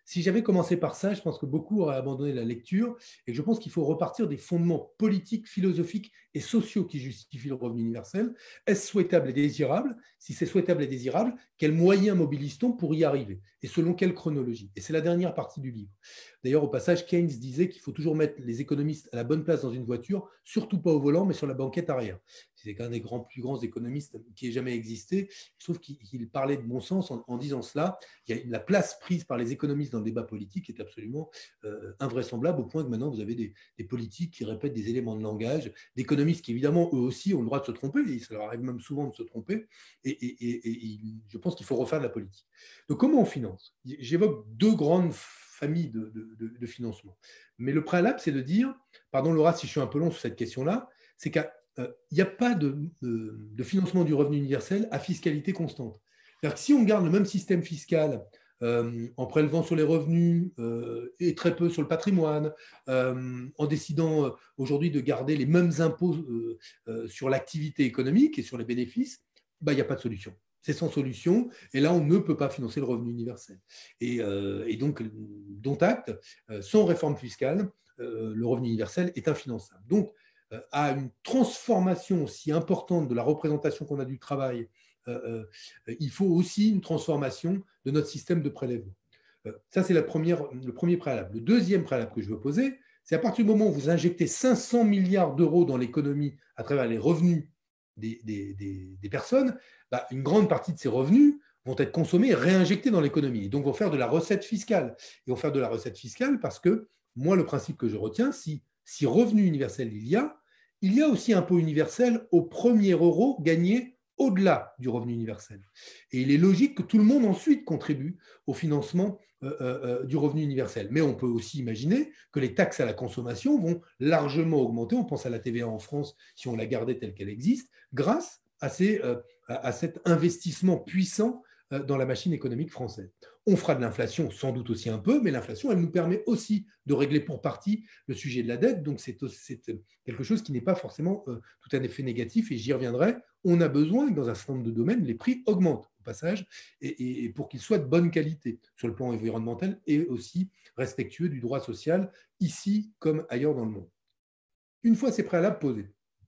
si j'avais commencé par ça, je pense que beaucoup auraient abandonné la lecture et que je pense qu'il faut repartir des fondements politiques, philosophiques et sociaux qui justifient le revenu universel. Est-ce souhaitable et désirable? Si c'est souhaitable et désirable, quels moyens mobilise-t-on pour y arriver? Et selon quelle chronologie? Et c'est la dernière partie du livre. D'ailleurs, au passage, Keynes disait qu'il faut toujours mettre les économistes à la bonne place dans une voiture, surtout pas au volant, mais sur la banquette arrière. C'est un des grands, plus grands économistes qui ait jamais existé. Je trouve qu'il parlait de bon sens en, en disant cela. Il y a la place prise par les économistes dans le débat politique est absolument euh, invraisemblable, au point que maintenant vous avez des, des politiques qui répètent des éléments de langage, d'économistes qui évidemment eux aussi ont le droit de se tromper, et ça leur arrive même souvent de se tromper, et, et, et, et je pense qu'il faut refaire de la politique. Donc comment on finance? J'évoque deux grandes familles de, de, de, de financement. Mais le préalable, c'est de dire, pardon Laura si je suis un peu long sur cette question-là, c'est qu'il n'y a pas de, de, de financement du revenu universel à fiscalité constante. C'est-à-dire que si on garde le même système fiscal euh, en prélevant sur les revenus euh, et très peu sur le patrimoine, euh, en décidant euh, aujourd'hui de garder les mêmes impôts euh, euh, sur l'activité économique et sur les bénéfices, bah, il n'y a pas de solution. C'est sans solution, et là, on ne peut pas financer le revenu universel. Et, euh, et donc, dont acte, euh, sans réforme fiscale, euh, le revenu universel est infinançable. Donc, euh, à une transformation aussi importante de la représentation qu'on a du travail, euh, euh, il faut aussi une transformation de notre système de prélèvement. Euh, ça, c'est la première, le premier préalable. Le deuxième préalable que je veux poser, c'est à partir du moment où vous injectez cinq cents milliards d'euros dans l'économie à travers les revenus des, des, des, des personnes, bah, une grande partie de ces revenus vont être consommés et réinjectés dans l'économie. Et donc, vont faire de la recette fiscale. Et vont faire de la recette fiscale parce que, moi, le principe que je retiens, si, si revenu universel il y a, il y a aussi impôt universel au premier euro gagné au-delà du revenu universel. Et il est logique que tout le monde ensuite contribue au financement euh, euh, du revenu universel. Mais on peut aussi imaginer que les taxes à la consommation vont largement augmenter. On pense à la T V A en France, si on la gardait telle qu'elle existe, grâce à, ces, euh, à, à cet investissement puissant dans la machine économique française. On fera de l'inflation sans doute aussi un peu, mais l'inflation, elle nous permet aussi de régler pour partie le sujet de la dette. Donc, c'est quelque chose qui n'est pas forcément euh, tout un effet négatif, et j'y reviendrai. On a besoin que dans un certain nombre de domaines, les prix augmentent au passage, et, et, et pour qu'ils soient de bonne qualité sur le plan environnemental et aussi respectueux du droit social, ici comme ailleurs dans le monde. Une fois ces préalables posés,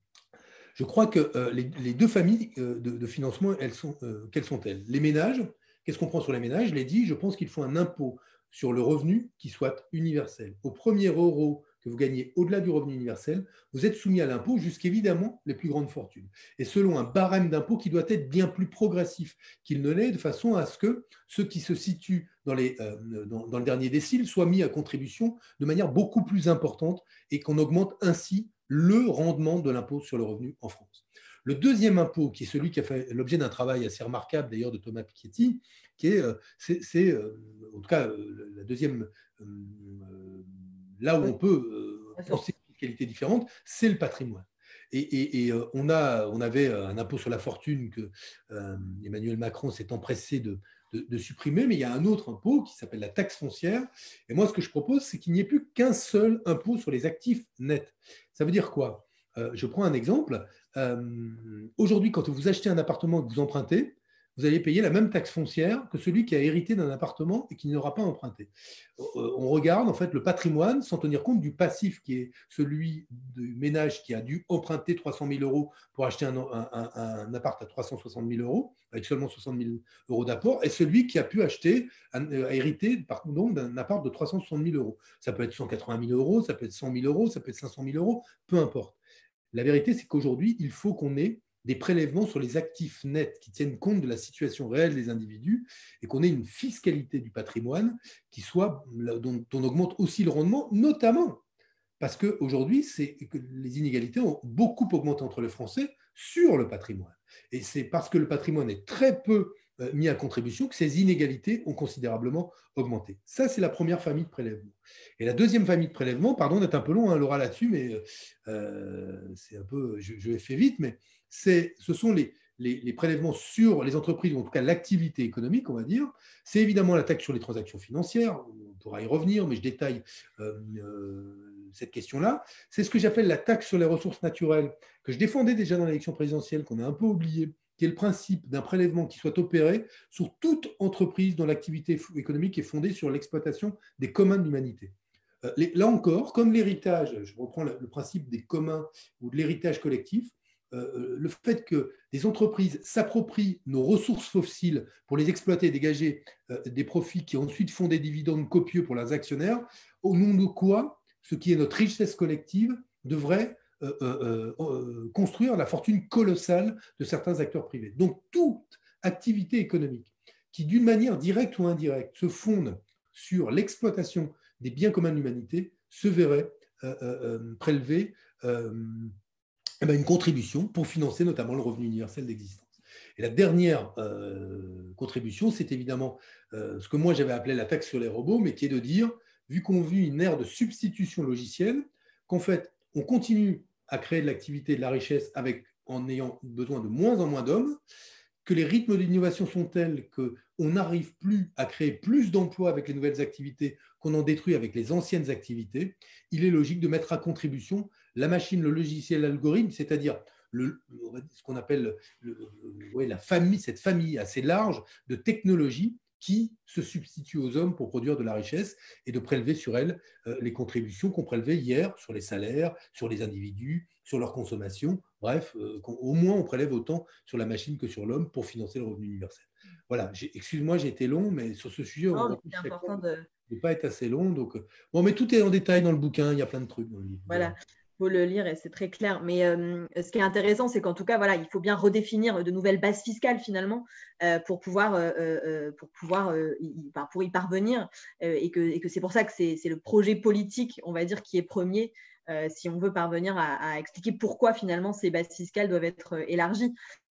je crois que euh, les, les deux familles euh, de, de financement, elles sont, euh, quelles sont-elles? Les ménages, qu'est-ce qu'on prend sur les ménages? Je l'ai dit, je pense qu'il faut un impôt sur le revenu qui soit universel. Au premier euro que vous gagnez au-delà du revenu universel, vous êtes soumis à l'impôt jusqu'évidemment les plus grandes fortunes. Et selon un barème d'impôt qui doit être bien plus progressif qu'il ne l'est, de façon à ce que ceux qui se situent dans, les, euh, dans, dans le dernier décile soient mis à contribution de manière beaucoup plus importante et qu'on augmente ainsi le rendement de l'impôt sur le revenu en France. Le deuxième impôt, qui est celui qui a fait l'objet d'un travail assez remarquable d'ailleurs de Thomas Piketty, qui est, c'est en tout cas la deuxième, là où on peut penser une fiscalité différente, c'est le patrimoine. Et, et, et on, a, on avait un impôt sur la fortune que euh, Emmanuel Macron s'est empressé de, de, de supprimer, mais il y a un autre impôt qui s'appelle la taxe foncière. Et moi, ce que je propose, c'est qu'il n'y ait plus qu'un seul impôt sur les actifs nets. Ça veut dire quoi? euh, Je prends un exemple. Euh, Aujourd'hui, quand vous achetez un appartement et que vous empruntez, vous allez payer la même taxe foncière que celui qui a hérité d'un appartement et qui n'aura pas emprunté. On regarde en fait le patrimoine sans tenir compte du passif qui est celui du ménage qui a dû emprunter trois cent mille euros pour acheter un, un, un, un appart à trois cent soixante mille euros, avec seulement soixante mille euros d'apport, et celui qui a pu acheter, a hérité par contre d'un appart de trois cent soixante mille euros. Ça peut être cent quatre-vingt mille euros, ça peut être cent mille euros, ça peut être cinq cent mille euros, peu importe. La vérité, c'est qu'aujourd'hui, il faut qu'on ait des prélèvements sur les actifs nets qui tiennent compte de la situation réelle des individus et qu'on ait une fiscalité du patrimoine qui soit, dont on augmente aussi le rendement, notamment parce qu'aujourd'hui, c'est que les inégalités ont beaucoup augmenté entre les Français sur le patrimoine. Et c'est parce que le patrimoine est très peu mis à contribution que ces inégalités ont considérablement augmenté. Ça, c'est la première famille de prélèvements. Et la deuxième famille de prélèvements, pardon d'être un peu long, hein, Laura, là-dessus, mais euh, c'est un peu, je, je vais faire vite, mais c'est, ce sont les, les, les prélèvements sur les entreprises, ou en tout cas l'activité économique, on va dire. C'est évidemment la taxe sur les transactions financières, on pourra y revenir, mais je détaille euh, euh, cette question-là. C'est ce que j'appelle la taxe sur les ressources naturelles, que je défendais déjà dans l'élection présidentielle, qu'on a un peu oublié qui est le principe d'un prélèvement qui soit opéré sur toute entreprise dont l'activité économique est fondée sur l'exploitation des communs de l'humanité. Là encore, comme l'héritage, je reprends le principe des communs ou de l'héritage collectif, le fait que des entreprises s'approprient nos ressources fossiles pour les exploiter et dégager des profits qui ensuite font des dividendes copieux pour leurs actionnaires, au nom de quoi ce qui est notre richesse collective devrait euh, euh, euh, construire la fortune colossale de certains acteurs privés. Donc toute activité économique qui, d'une manière directe ou indirecte, se fonde sur l'exploitation des biens communs de l'humanité se verrait euh, euh, prélever euh, eh bien, une contribution pour financer notamment le revenu universel d'existence. Et la dernière euh, contribution, c'est évidemment euh, ce que moi j'avais appelé la taxe sur les robots, mais qui est de dire, vu qu'on vit une ère de substitution logicielle, qu'en fait, on continue à créer de l'activité, de la richesse avec, en ayant besoin de moins en moins d'hommes, que les rythmes d'innovation sont tels qu'on n'arrive plus à créer plus d'emplois avec les nouvelles activités qu'on en détruit avec les anciennes activités, il est logique de mettre à contribution la machine, le logiciel, l'algorithme, c'est-à-dire le, ce qu'on appelle le, ouais, la famille, cette famille assez large de technologies qui se substituent aux hommes pour produire de la richesse et de prélever sur elles euh, les contributions qu'on prélevait hier sur les salaires, sur les individus, sur leur consommation. Bref, euh, au moins on prélève autant sur la machine que sur l'homme pour financer le revenu universel. Voilà, excuse-moi, j'ai été long, mais sur ce sujet, non, on mais c'est important de ne pas être assez long. Donc, bon, mais tout est en détail dans le bouquin, il y a plein de trucs dans le livre. Voilà. Il faut le lire et c'est très clair. Mais euh, ce qui est intéressant, c'est qu'en tout cas, voilà, il faut bien redéfinir de nouvelles bases fiscales finalement euh, pour pouvoir, euh, euh, pour, pouvoir euh, y, pour y parvenir euh, et que, et que c'est pour ça que c'est, c'est le projet politique, on va dire, qui est premier euh, si on veut parvenir à, à expliquer pourquoi finalement ces bases fiscales doivent être élargies.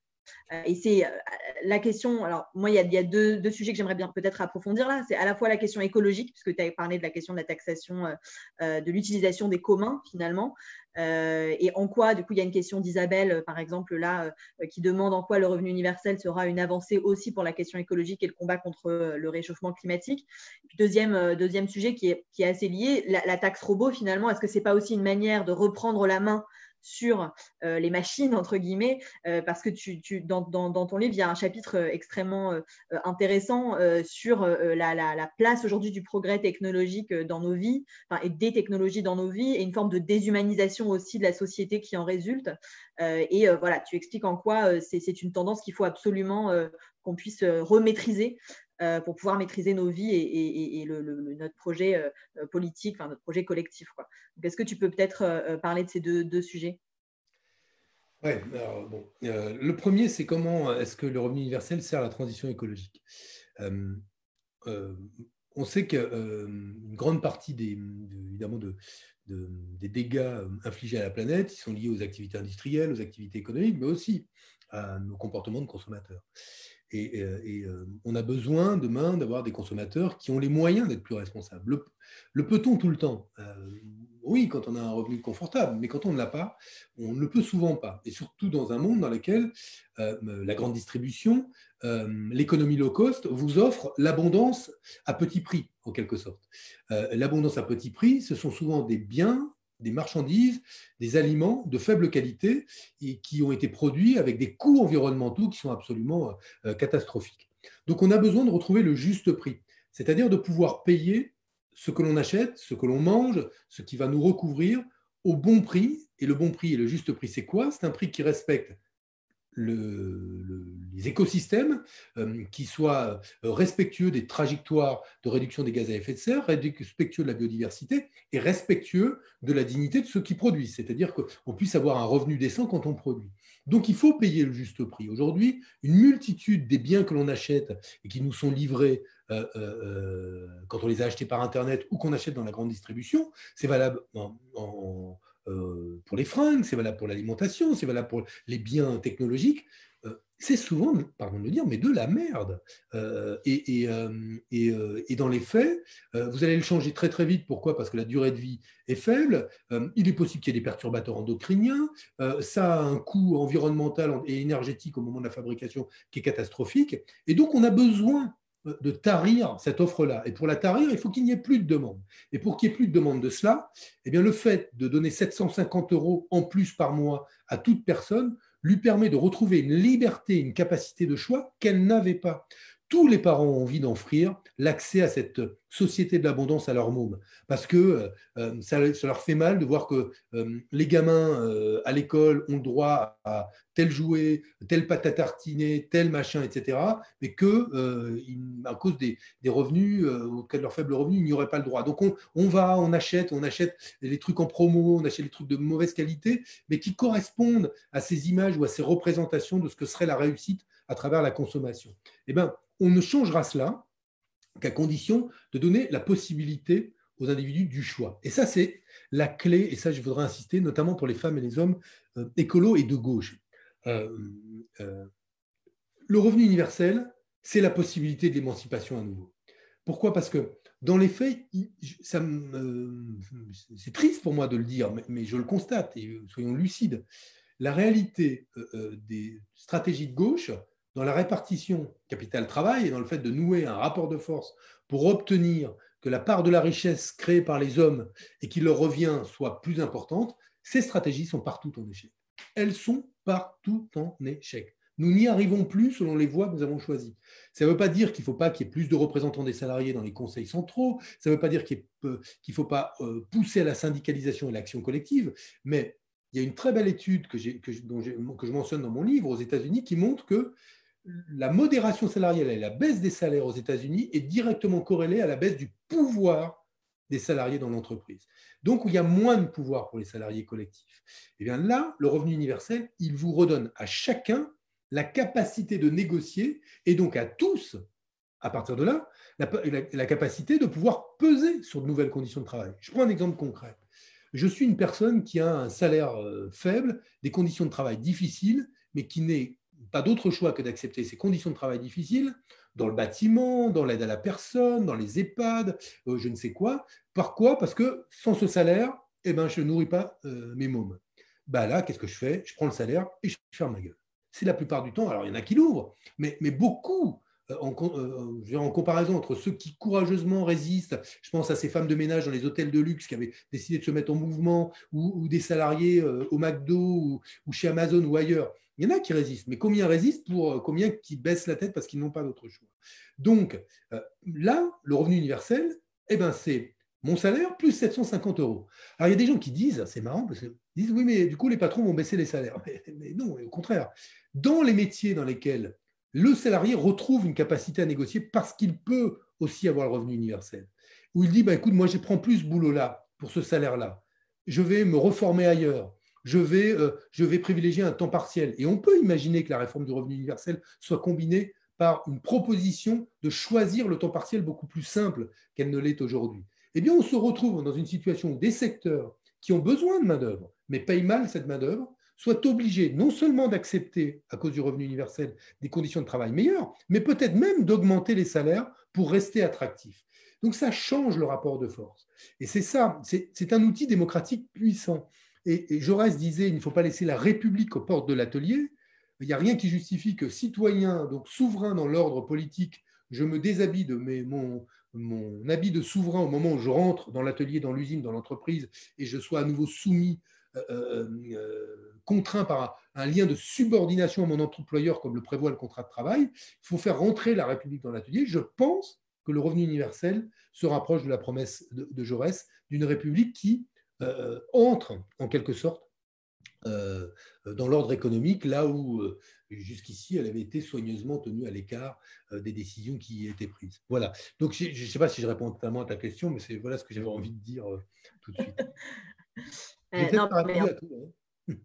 Et c'est la question, alors moi il y a, il y a deux, deux sujets que j'aimerais bien peut-être approfondir là, c'est à la fois la question écologique, puisque tu as parlé de la question de la taxation, euh, de l'utilisation des communs finalement, euh, et en quoi, du coup il y a une question d'Isabelle par exemple là, euh, qui demande en quoi le revenu universel sera une avancée aussi pour la question écologique et le combat contre le réchauffement climatique. Et puis deuxième, deuxième sujet qui est, qui est assez lié, la, la taxe robot finalement, est-ce que c'est pas aussi une manière de reprendre la main sur euh, les machines, entre guillemets, euh, parce que tu, tu, dans, dans, dans ton livre, il y a un chapitre extrêmement euh, intéressant euh, sur euh, la, la, la place aujourd'hui du progrès technologique dans nos vies, enfin, et des technologies dans nos vies, et une forme de déshumanisation aussi de la société qui en résulte. Euh, et euh, voilà, tu expliques en quoi euh, c'est, c'est une tendance qu'il faut absolument euh, qu'on puisse euh, remaîtriser euh, pour pouvoir maîtriser nos vies et, et, et le, le, notre projet euh, politique, enfin notre projet collectif, quoi. Donc, est-ce que tu peux peut-être euh, parler de ces deux, deux sujets ? Oui, alors bon, euh, le premier, c'est comment est-ce que le revenu universel sert à la transition écologique. Euh, euh, on sait qu'une euh, grande partie des, de, évidemment de, de, des dégâts infligés à la planète, ils sont liés aux activités industrielles, aux activités économiques, mais aussi à nos comportements de consommateurs. Et, et, et on a besoin demain d'avoir des consommateurs qui ont les moyens d'être plus responsables. Le, le peut-on tout le temps ? euh, Oui, quand on a un revenu confortable, mais quand on ne l'a pas, on ne le peut souvent pas. Et surtout dans un monde dans lequel euh, la grande distribution, euh, l'économie low cost vous offre l'abondance à petit prix, en quelque sorte. Euh, l'abondance à petit prix, ce sont souvent des biens, des marchandises, des aliments de faible qualité et qui ont été produits avec des coûts environnementaux qui sont absolument euh, catastrophiques. Donc on a besoin de retrouver le juste prix, c'est-à-dire de pouvoir payer ce que l'on achète, ce que l'on mange, ce qui va nous recouvrir au bon prix. Et le bon prix et le juste prix, c'est quoi ? C'est un prix qui respecte Le, le, les écosystèmes, euh, qui soient respectueux des trajectoires de réduction des gaz à effet de serre, respectueux de la biodiversité et respectueux de la dignité de ceux qui produisent, c'est-à-dire qu'on puisse avoir un revenu décent quand on produit. Donc il faut payer le juste prix. Aujourd'hui, une multitude des biens que l'on achète et qui nous sont livrés euh, euh, quand on les a achetés par Internet ou qu'on achète dans la grande distribution, c'est valable en, en Euh, pour les fringues, c'est valable pour l'alimentation, c'est valable pour les biens technologiques, euh, c'est souvent, pardon de le dire, mais de la merde. Euh, et, et, euh, et, euh, et dans les faits, euh, vous allez le changer très très vite. Pourquoi ? Parce que la durée de vie est faible. Euh, il est possible qu'il y ait des perturbateurs endocriniens. Euh, ça a un coût environnemental et énergétique au moment de la fabrication qui est catastrophique. Et donc, on a besoin de tarir cette offre-là. Et pour la tarir, il faut qu'il n'y ait plus de demande. Et pour qu'il n'y ait plus de demande de cela, eh bien, le fait de donner sept cent cinquante euros en plus par mois à toute personne lui permet de retrouver une liberté, une capacité de choix qu'elle n'avait pas. Tous les parents ont envie d'offrir l'accès à cette société de l'abondance à leurs mômes, parce que euh, ça, ça leur fait mal de voir que euh, les gamins euh, à l'école ont le droit à tel jouet, telle pâte à tartiner, tel machin, et cetera, mais que euh, à cause des, des revenus, euh, au cas de leurs faibles revenus, ils n'y auraient pas le droit. Donc on, on va, on achète, on achète les trucs en promo, on achète les trucs de mauvaise qualité, mais qui correspondent à ces images ou à ces représentations de ce que serait la réussite à travers la consommation. Eh bien, on ne changera cela qu'à condition de donner la possibilité aux individus du choix. Et ça, c'est la clé, et ça, je voudrais insister, notamment pour les femmes et les hommes euh, écolos et de gauche. Euh, euh, le revenu universel, c'est la possibilité de l'émancipation à nouveau. Pourquoi ? Parce que dans les faits, ça me, c'est triste pour moi de le dire, mais, mais je le constate, et soyons lucides, la réalité euh, des stratégies de gauche, dans la répartition capital-travail et dans le fait de nouer un rapport de force pour obtenir que la part de la richesse créée par les hommes et qui leur revient soit plus importante, ces stratégies sont partout en échec. Elles sont partout en échec. Nous n'y arrivons plus selon les voies que nous avons choisies. Ça ne veut pas dire qu'il ne faut pas qu'il y ait plus de représentants des salariés dans les conseils centraux, ça ne veut pas dire qu'il ne faut pas pousser à la syndicalisation et l'action collective, mais il y a une très belle étude que, que, dont que je mentionne dans mon livre aux États-Unis qui montre que la modération salariale et la baisse des salaires aux États-Unis est directement corrélée à la baisse du pouvoir des salariés dans l'entreprise. Donc, où il y a moins de pouvoir pour les salariés collectifs. Et bien là, le revenu universel, il vous redonne à chacun la capacité de négocier et donc à tous, à partir de là, la, la, la capacité de pouvoir peser sur de nouvelles conditions de travail. Je prends un exemple concret. Je suis une personne qui a un salaire faible, des conditions de travail difficiles, mais qui n'est pas d'autre choix que d'accepter ces conditions de travail difficiles dans le bâtiment, dans l'aide à la personne, dans les EHPAD, euh, je ne sais quoi. Par quoi ? Parce que sans ce salaire, eh ben, je ne nourris pas euh, mes mômes. Bah là, qu'est-ce que je fais ? Je prends le salaire et je ferme ma gueule. C'est la plupart du temps, alors il y en a qui l'ouvrent, mais, mais beaucoup, euh, en, euh, en comparaison entre ceux qui courageusement résistent, je pense à ces femmes de ménage dans les hôtels de luxe qui avaient décidé de se mettre en mouvement, ou, ou des salariés euh, au McDo ou, ou chez Amazon ou ailleurs. Il y en a qui résistent, mais combien résistent pour combien qui baissent la tête parce qu'ils n'ont pas d'autre choix. Donc euh, là, le revenu universel, eh ben, c'est mon salaire plus sept cent cinquante euros. Alors il y a des gens qui disent, c'est marrant, parce qu'ils disent oui, mais du coup les patrons vont baisser les salaires. Mais, mais non, au contraire. Dans les métiers dans lesquels le salarié retrouve une capacité à négocier parce qu'il peut aussi avoir le revenu universel, où il dit bah, écoute, moi je prends plus ce boulot-là pour ce salaire-là, je vais me reformer ailleurs. Je vais, euh, je vais privilégier un temps partiel. Et on peut imaginer que la réforme du revenu universel soit combinée par une proposition de choisir le temps partiel beaucoup plus simple qu'elle ne l'est aujourd'hui. Eh bien, on se retrouve dans une situation où des secteurs qui ont besoin de main-d'œuvre, mais payent mal cette main-d'œuvre, soient obligés non seulement d'accepter, à cause du revenu universel, des conditions de travail meilleures, mais peut-être même d'augmenter les salaires pour rester attractifs. Donc, ça change le rapport de force. Et c'est ça, c'est, c'est un outil démocratique puissant. Et Jaurès disait, il ne faut pas laisser la République aux portes de l'atelier. Il n'y a rien qui justifie que citoyen, donc souverain dans l'ordre politique, je me déshabille de mes, mon, mon habit de souverain au moment où je rentre dans l'atelier, dans l'usine, dans l'entreprise, et je sois à nouveau soumis, euh, euh, contraint par un, un lien de subordination à mon employeur, comme le prévoit le contrat de travail. Il faut faire rentrer la République dans l'atelier. Je pense que le revenu universel se rapproche de la promesse de, de Jaurès, d'une République qui Euh, entre en quelque sorte euh, dans l'ordre économique, là où euh, jusqu'ici elle avait été soigneusement tenue à l'écart euh, des décisions qui étaient prises. Voilà. Donc je ne sais pas si je réponds totalement à ta question, mais c'est voilà ce que j'avais envie de dire euh, tout de suite. J'ai peut-être pas répondu à tout. Hein.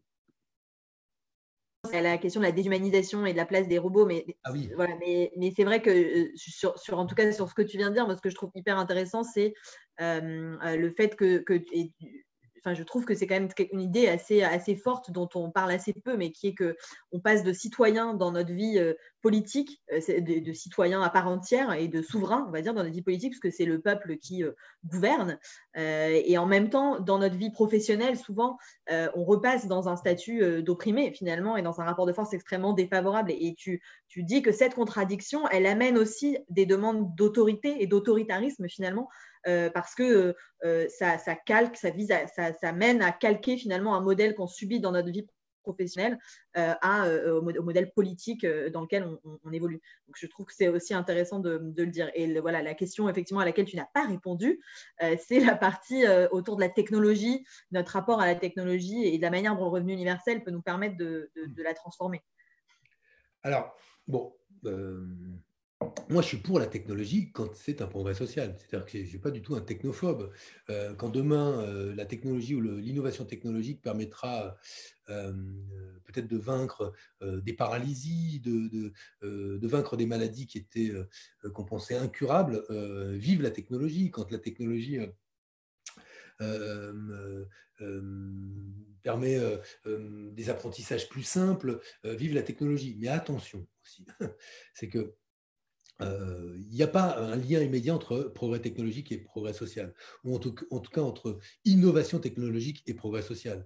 À la question de la déshumanisation et de la place des robots, mais, ah oui. voilà, mais, mais c'est vrai que sur, sur, en tout cas sur ce que tu viens de dire, moi, ce que je trouve hyper intéressant, c'est euh, le fait que, que et, enfin, je trouve que c'est quand même une idée assez, assez forte dont on parle assez peu, mais qui est qu'on passe de citoyen dans notre vie euh, politique, euh, de, de citoyen à part entière et de souverain, on va dire, dans notre vie politique, parce que c'est le peuple qui euh, gouverne. Euh, et en même temps, dans notre vie professionnelle, souvent, euh, on repasse dans un statut euh, d'opprimé, finalement, et dans un rapport de force extrêmement défavorable. Et, et tu, tu dis que cette contradiction, elle amène aussi des demandes d'autorité et d'autoritarisme, finalement, Euh, parce que euh, ça, ça calque, ça vise, à, ça, ça mène à calquer finalement un modèle qu'on subit dans notre vie professionnel euh, à, euh, au modèle politique euh, dans lequel on, on, on évolue. Donc, je trouve que c'est aussi intéressant de, de le dire. Et le, voilà, la question effectivement à laquelle tu n'as pas répondu, euh, c'est la partie euh, autour de la technologie, notre rapport à la technologie et de la manière dont le revenu universel peut nous permettre de, de, de la transformer. Alors, bon, euh, moi je suis pour la technologie quand c'est un progrès social. C'est-à-dire que je ne suis pas du tout un technophobe. Euh, quand demain, euh, la technologie ou l'innovation technologique permettra euh, peut-être de vaincre euh, des paralysies, de, de, euh, de vaincre des maladies qui étaient, euh, qu'on pensait incurables, euh, vive la technologie. Quand la technologie... Euh, Euh, euh, permet euh, euh, des apprentissages plus simples, euh, vive la technologie. Mais attention aussi, c'est que il euh, n'y a pas un lien immédiat entre progrès technologique et progrès social, ou en tout, en tout cas entre innovation technologique et progrès social.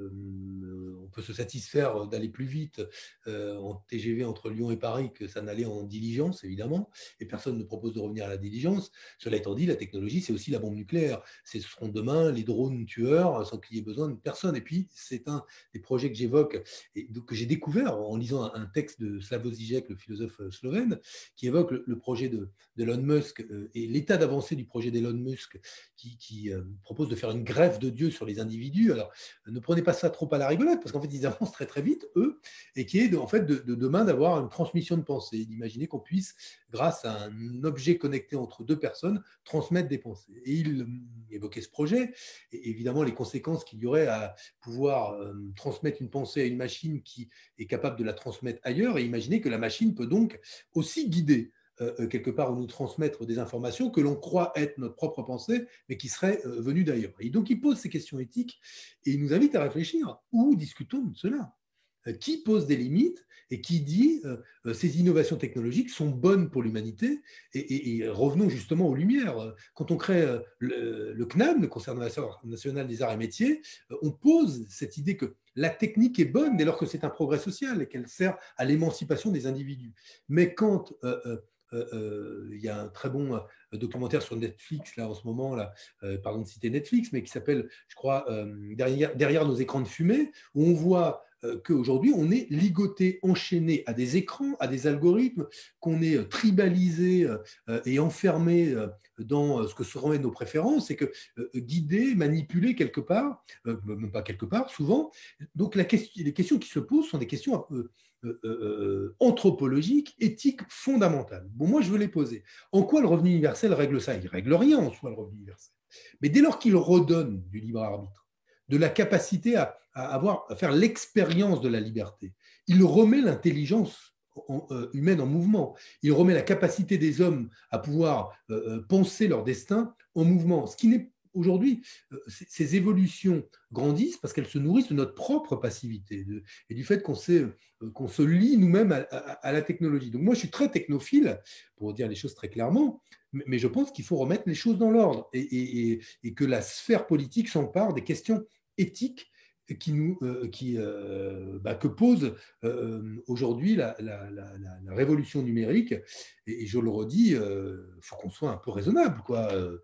Euh, on peut se satisfaire d'aller plus vite euh, en T G V entre Lyon et Paris que ça n'allait en diligence, évidemment, et personne ne propose de revenir à la diligence. Cela étant dit, la technologie, c'est aussi la bombe nucléaire. Ce seront demain les drones tueurs sans qu'il y ait besoin de personne. Et puis, c'est un des projets que j'évoque et que j'ai découvert en lisant un texte de Slavoj Žižek, le philosophe slovène, qui évoque le, le projet d'Elon Musk euh, et l'état d'avancée du projet d'Elon Musk qui, qui euh, propose de faire une greffe de Dieu sur les individus. Alors, ne prenez pas ça trop à la rigolade parce qu'en fait, ils avancent très très vite, eux, et qui est de, en fait de, de demain d'avoir une transmission de pensée, d'imaginer qu'on puisse, grâce à un objet connecté entre deux personnes, transmettre des pensées. Et il euh, évoquait ce projet, et évidemment les conséquences qu'il y aurait à pouvoir euh, transmettre une pensée à une machine qui est capable de la transmettre ailleurs, et imaginer que la machine peut donc aussi guider Euh, quelque part ou nous transmettre des informations que l'on croit être notre propre pensée, mais qui seraient euh, venues d'ailleurs. Et donc, il pose ces questions éthiques et il nous invite à réfléchir. Où discutons de cela ? euh, Qui pose des limites et qui dit euh, ces innovations technologiques sont bonnes pour l'humanité et, et, et revenons justement aux Lumières. Quand on crée euh, le, le C N A M, le Conservatoire national des arts et métiers, euh, on pose cette idée que la technique est bonne dès lors que c'est un progrès social et qu'elle sert à l'émancipation des individus. Mais quand euh, euh, Euh, euh, il y a un très bon euh, documentaire sur Netflix là en ce moment là, euh, pardon de citer Netflix, mais qui s'appelle, je crois, euh, derrière, derrière nos écrans de fumée, où on voit euh, qu'aujourd'hui on est ligoté, enchaîné à des écrans, à des algorithmes, qu'on est euh, tribalisé euh, et enfermé euh, dans euh, ce que seront nos préférences, et que euh, guidé, manipulé quelque part, euh, même pas quelque part, souvent. Donc la question, les questions qui se posent sont des questions un peu Euh, euh, anthropologique, éthique fondamentale. Bon, moi, je veux les poser. En quoi le revenu universel règle ça ? Il ne règle rien en soi, le revenu universel. Mais dès lors qu'il redonne du libre arbitre, de la capacité à, à, avoir, à faire l'expérience de la liberté, il remet l'intelligence en, euh, humaine en mouvement. Il remet la capacité des hommes à pouvoir euh, penser leur destin en mouvement, ce qui n'est aujourd'hui, ces évolutions grandissent parce qu'elles se nourrissent de notre propre passivité de, et du fait qu'on qu'on se lie nous-mêmes à, à, à la technologie. Donc moi, je suis très technophile, pour dire les choses très clairement, mais, mais je pense qu'il faut remettre les choses dans l'ordre et, et, et que la sphère politique s'empare des questions éthiques qui nous, euh, qui, euh, bah, que pose euh, aujourd'hui la, la, la, la révolution numérique. Et, et je le redis, il euh, faut qu'on soit un peu raisonnable, quoi. Euh,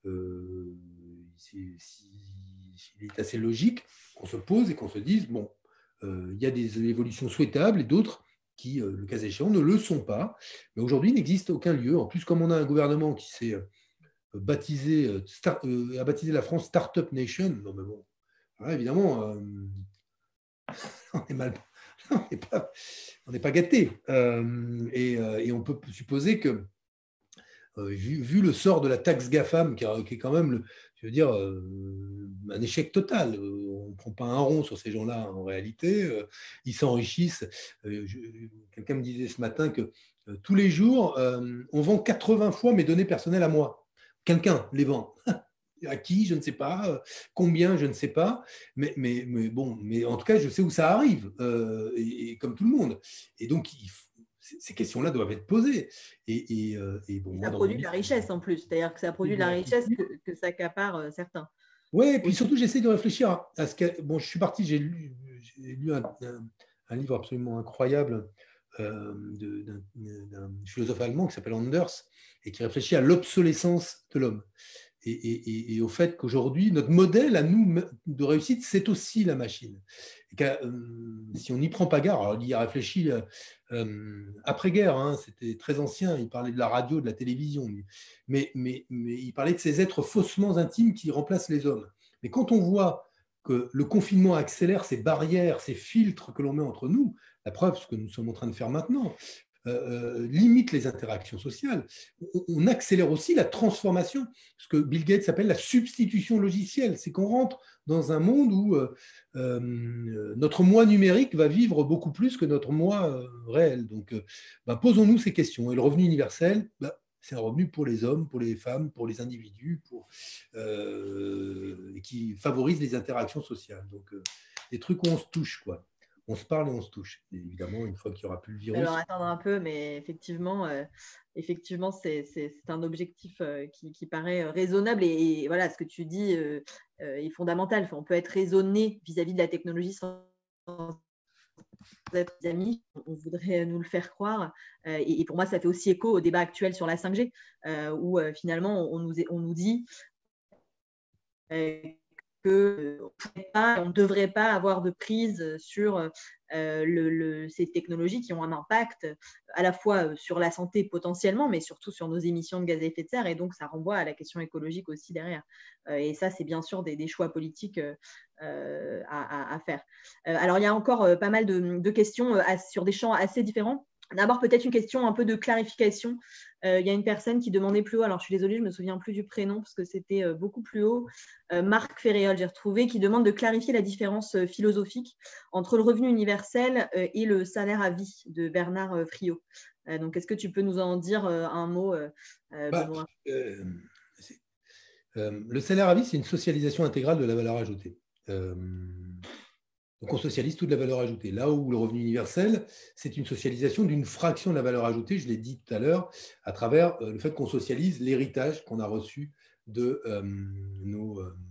euh, il est assez logique qu'on se pose et qu'on se dise, bon, euh, il y a des évolutions souhaitables et d'autres qui, euh, le cas échéant, ne le sont pas. Mais aujourd'hui, il n'existe aucun lieu. En plus, comme on a un gouvernement qui s'est euh, baptisé, euh, star, euh, a baptisé la France Startup Nation, non mais bon, alors, évidemment, euh, on est mal, on n'est pas, on n'est pas gâté. Euh, et, euh, et on peut supposer que Euh, vu, vu le sort de la taxe GAFAM, qui, qui est quand même, le, je veux dire, euh, un échec total. Euh, on ne prend pas un rond sur ces gens-là en réalité. Euh, ils s'enrichissent. Euh, Quelqu'un me disait ce matin que euh, tous les jours, euh, on vend quatre-vingts fois mes données personnelles à moi. Quelqu'un les vend. À qui, je ne sais pas. Combien, je ne sais pas. Mais, mais, mais bon, mais en tout cas, je sais où ça arrive, euh, et, et comme tout le monde. Et donc, il faut ces questions-là doivent être posées. Et, et, et bon, et ça moi, dans produit mon de la livre, richesse en plus, c'est-à-dire que ça produit de la richesse que, que ça accapare euh, certains. Oui, et puis surtout, j'essaie de réfléchir à, à ce que. Bon, je suis parti, j'ai lu, j'ai lu un, un, un livre absolument incroyable euh, d'un philosophe allemand qui s'appelle Anders et qui réfléchit à l'obsolescence de l'homme. et, et, et au fait qu'aujourd'hui, notre modèle à nous de réussite, c'est aussi la machine. Et euh, si on n'y prend pas garde, alors il y a réfléchi euh, après-guerre, hein, c'était très ancien, il parlait de la radio, de la télévision, mais, mais, mais il parlait de ces êtres faussement intimes qui remplacent les hommes. Mais quand on voit que le confinement accélère ces barrières, ces filtres que l'on met entre nous, la preuve, ce que nous sommes en train de faire maintenant, euh, limite les interactions sociales, on, on accélère aussi la transformation, ce que Bill Gates appelle la substitution logicielle, c'est qu'on rentre dans un monde où euh, euh, notre moi numérique va vivre beaucoup plus que notre moi euh, réel. Donc, euh, bah, posons-nous ces questions. Et le revenu universel, bah, c'est un revenu pour les hommes, pour les femmes, pour les individus, pour, euh, qui favorise les interactions sociales. Donc, euh, des trucs où on se touche, quoi. On se parle et on se touche. Et évidemment, une fois qu'il n'y aura plus le virus. Alors, attendre un peu, mais effectivement, euh, effectivement c'est, c'est, c'est un objectif euh, qui, qui paraît raisonnable. Et, et voilà, ce que tu dis euh, euh, est fondamental. Enfin, on peut être raisonné vis-à-vis de la technologie sans être amis, on voudrait nous le faire croire. Euh, et, et pour moi, ça fait aussi écho au débat actuel sur la cinq G, euh, où euh, finalement, on nous, on nous dit euh, qu'on ne devrait pas avoir de prise sur euh, le, le, ces technologies qui ont un impact à la fois sur la santé potentiellement, mais surtout sur nos émissions de gaz à effet de serre. Et donc, ça renvoie à la question écologique aussi derrière. Euh, et ça, c'est bien sûr des, des choix politiques euh, à, à, à faire. Euh, alors, il y a encore euh, pas mal de, de questions euh, sur des champs assez différents. D'abord, peut-être une question un peu de clarification. Euh, il y a une personne qui demandait plus haut, alors je suis désolée, je ne me souviens plus du prénom parce que c'était euh, beaucoup plus haut, euh, Marc Ferréol, j'ai retrouvé, qui demande de clarifier la différence euh, philosophique entre le revenu universel euh, et le salaire à vie de Bernard euh, Friot. Euh, donc, est-ce que tu peux nous en dire euh, un mot, euh, Benoît ? bah, euh, euh, Le salaire à vie, c'est une socialisation intégrale de la valeur ajoutée. Euh, Donc, on socialise toute la valeur ajoutée. Là où le revenu universel, c'est une socialisation d'une fraction de la valeur ajoutée, je l'ai dit tout à l'heure, à travers le fait qu'on socialise l'héritage qu'on a reçu de euh, nos, euh,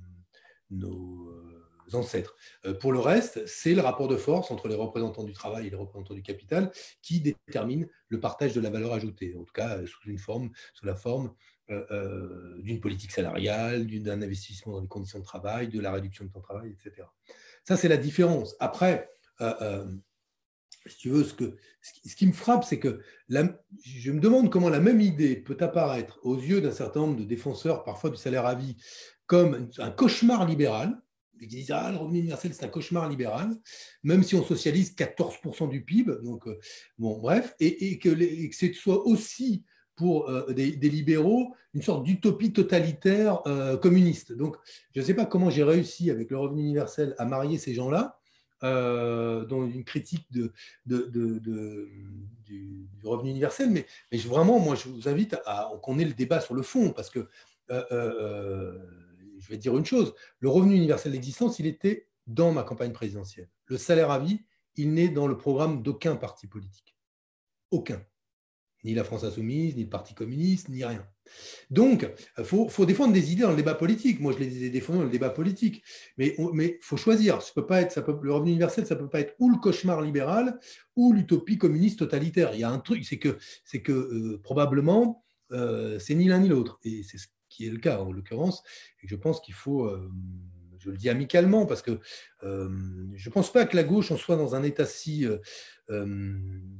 nos ancêtres. Euh, pour le reste, c'est le rapport de force entre les représentants du travail et les représentants du capital qui détermine le partage de la valeur ajoutée, en tout cas sous une forme, sous la forme euh, euh, d'une politique salariale, d'un investissement dans les conditions de travail, de la réduction du temps de travail, et cetera. Ça, c'est la différence. Après, euh, euh, si tu veux, ce, que, ce qui me frappe, c'est que la, je me demande comment la même idée peut apparaître aux yeux d'un certain nombre de défenseurs, parfois du salaire à vie, comme un cauchemar libéral. Ils disent ah, le revenu universel, c'est un cauchemar libéral, même si on socialise quatorze pour cent du P I B. Donc, euh, bon, bref, et, et, que les, et que ce soit aussi pour euh, des, des libéraux une sorte d'utopie totalitaire euh, communiste. Donc, je ne sais pas comment j'ai réussi avec le revenu universel à marier ces gens-là, euh, dans une critique de, de, de, de, du, du revenu universel, mais, mais je, vraiment, moi, je vous invite à, à qu'on ait le débat sur le fond, parce que euh, euh, je vais dire une chose, le revenu universel d'existence, il était dans ma campagne présidentielle. Le salaire à vie, il n'est dans le programme d'aucun parti politique. Aucun. Ni la France Insoumise, ni le Parti communiste, ni rien. Donc, il faut, faut défendre des idées dans le débat politique. Moi, je les ai défendues dans le débat politique. Mais il faut choisir. Ça peut pas être, ça peut, le revenu universel, ça ne peut pas être ou le cauchemar libéral ou l'utopie communiste totalitaire. Il y a un truc, c'est que, c'est que euh, probablement, euh, c'est ni l'un ni l'autre. Et c'est ce qui est le cas, en l'occurrence. Et je pense qu'il faut... Euh, je le dis amicalement, parce que euh, je ne pense pas que la gauche en soit dans un état si euh, euh,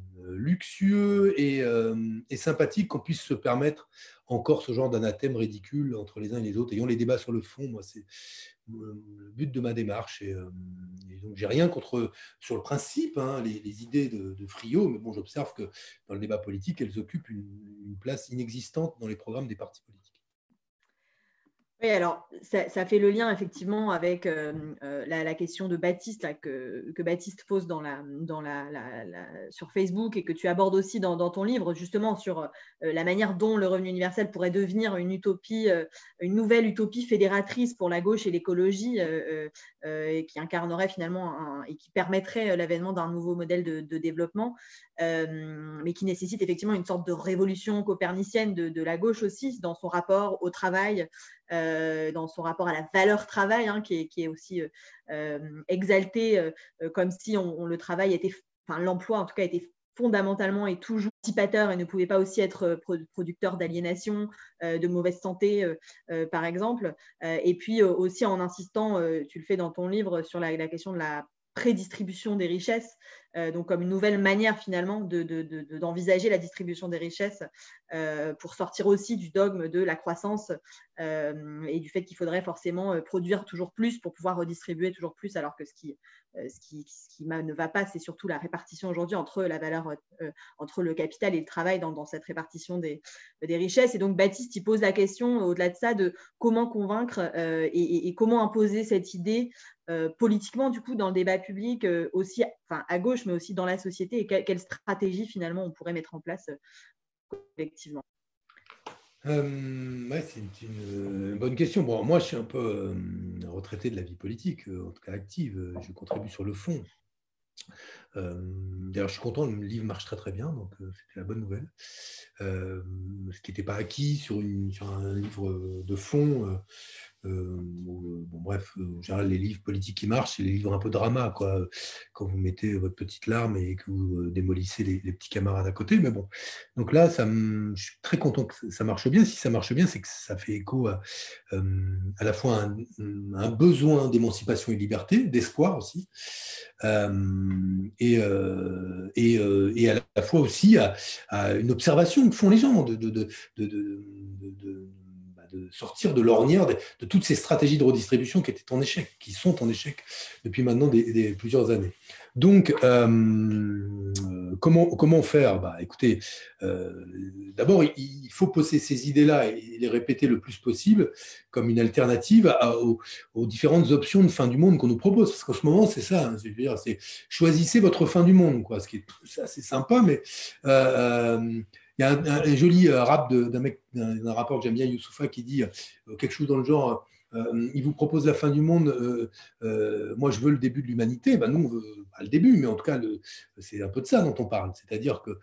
luxueux et, euh, et sympathique qu'on puisse se permettre encore ce genre d'anathème ridicule entre les uns et les autres. Ayons les débats sur le fond, moi, c'est le but de ma démarche. Et, euh, et donc, j'ai rien contre, sur le principe, hein, les, les idées de, de Friot, mais bon, j'observe que dans le débat politique, elles occupent une, une place inexistante dans les programmes des partis politiques. Oui, alors ça, ça fait le lien effectivement avec euh, euh, la, la question de Baptiste là, que, que Baptiste pose dans la, dans la, la, la, sur Facebook et que tu abordes aussi dans, dans ton livre, justement sur euh, la manière dont le revenu universel pourrait devenir une utopie, euh, une nouvelle utopie fédératrice pour la gauche et l'écologie euh, euh, et qui incarnerait finalement un, et qui permettrait l'avènement d'un nouveau modèle de, de développement, euh, mais qui nécessite effectivement une sorte de révolution copernicienne de, de la gauche aussi dans son rapport au travail. Euh, dans son rapport à la valeur travail, hein, qui, est, qui est aussi euh, exalté euh, comme si on, on, le travail était, enfin l'emploi en tout cas était fondamentalement et toujours émancipateur et ne pouvait pas aussi être producteur d'aliénation, euh, de mauvaise santé, euh, euh, par exemple. Euh, et puis euh, aussi en insistant, euh, tu le fais dans ton livre, sur la, la question de la prédistribution des richesses, euh, donc comme une nouvelle manière finalement de, de, de, d'envisager la distribution des richesses, euh, pour sortir aussi du dogme de la croissance, euh, et du fait qu'il faudrait forcément produire toujours plus pour pouvoir redistribuer toujours plus, alors que ce qui, euh, ce qui, ce qui ne va pas, c'est surtout la répartition aujourd'hui entre la valeur, euh, entre le capital et le travail dans, dans cette répartition des, des richesses. Et donc Baptiste, il pose la question, au-delà de ça, de comment convaincre euh, et, et, et comment imposer cette idée euh, politiquement, du coup, dans le débat public, euh, aussi, enfin, à gauche, mais aussi dans la société, et que, quelle stratégie, finalement, on pourrait mettre en place euh, collectivement. Euh, ouais, c'est une, une bonne question. Bon, moi, je suis un peu euh, retraité de la vie politique, euh, en tout cas active. Je contribue sur le fond. Euh, D'ailleurs, je suis content, le livre marche très très bien, donc euh, c'était la bonne nouvelle. Euh, ce qui n'était pas acquis sur, une, sur un livre de fond. Euh, Euh, bon, bref, en général, les livres politiques qui marchent, c'est les livres un peu drama, quoi. Quand vous mettez votre petite larme et que vous démolissez les, les petits camarades à côté. Mais bon, donc là, ça me, je suis très content que ça marche bien. Si ça marche bien, c'est que ça fait écho à, euh, à la fois un, un besoin d'émancipation et de liberté, d'espoir aussi, euh, et, euh, et, euh, et à la fois aussi à, à une observation que font les gens de, de, de, de, de, de de sortir de l'ornière de, de toutes ces stratégies de redistribution qui étaient en échec, qui sont en échec depuis maintenant des, des, plusieurs années. Donc, euh, comment, comment faire? Bah, écoutez, euh, d'abord, il, il faut poser ces idées-là et les répéter le plus possible comme une alternative à, aux, aux différentes options de fin du monde qu'on nous propose. Parce qu'en ce moment, c'est ça, hein, je veux dire, c'est choisissez votre fin du monde, quoi, ce qui est assez sympa, mais euh, il y a un, un, un joli euh, rap d'un mec, d'un rappeur que j'aime bien, Youssoufa, qui dit euh, quelque chose dans le genre euh, il vous propose la fin du monde, euh, euh, moi je veux le début de l'humanité. Ben, nous, on veut pas le début, mais en tout cas, c'est un peu de ça dont on parle. C'est-à-dire qu'il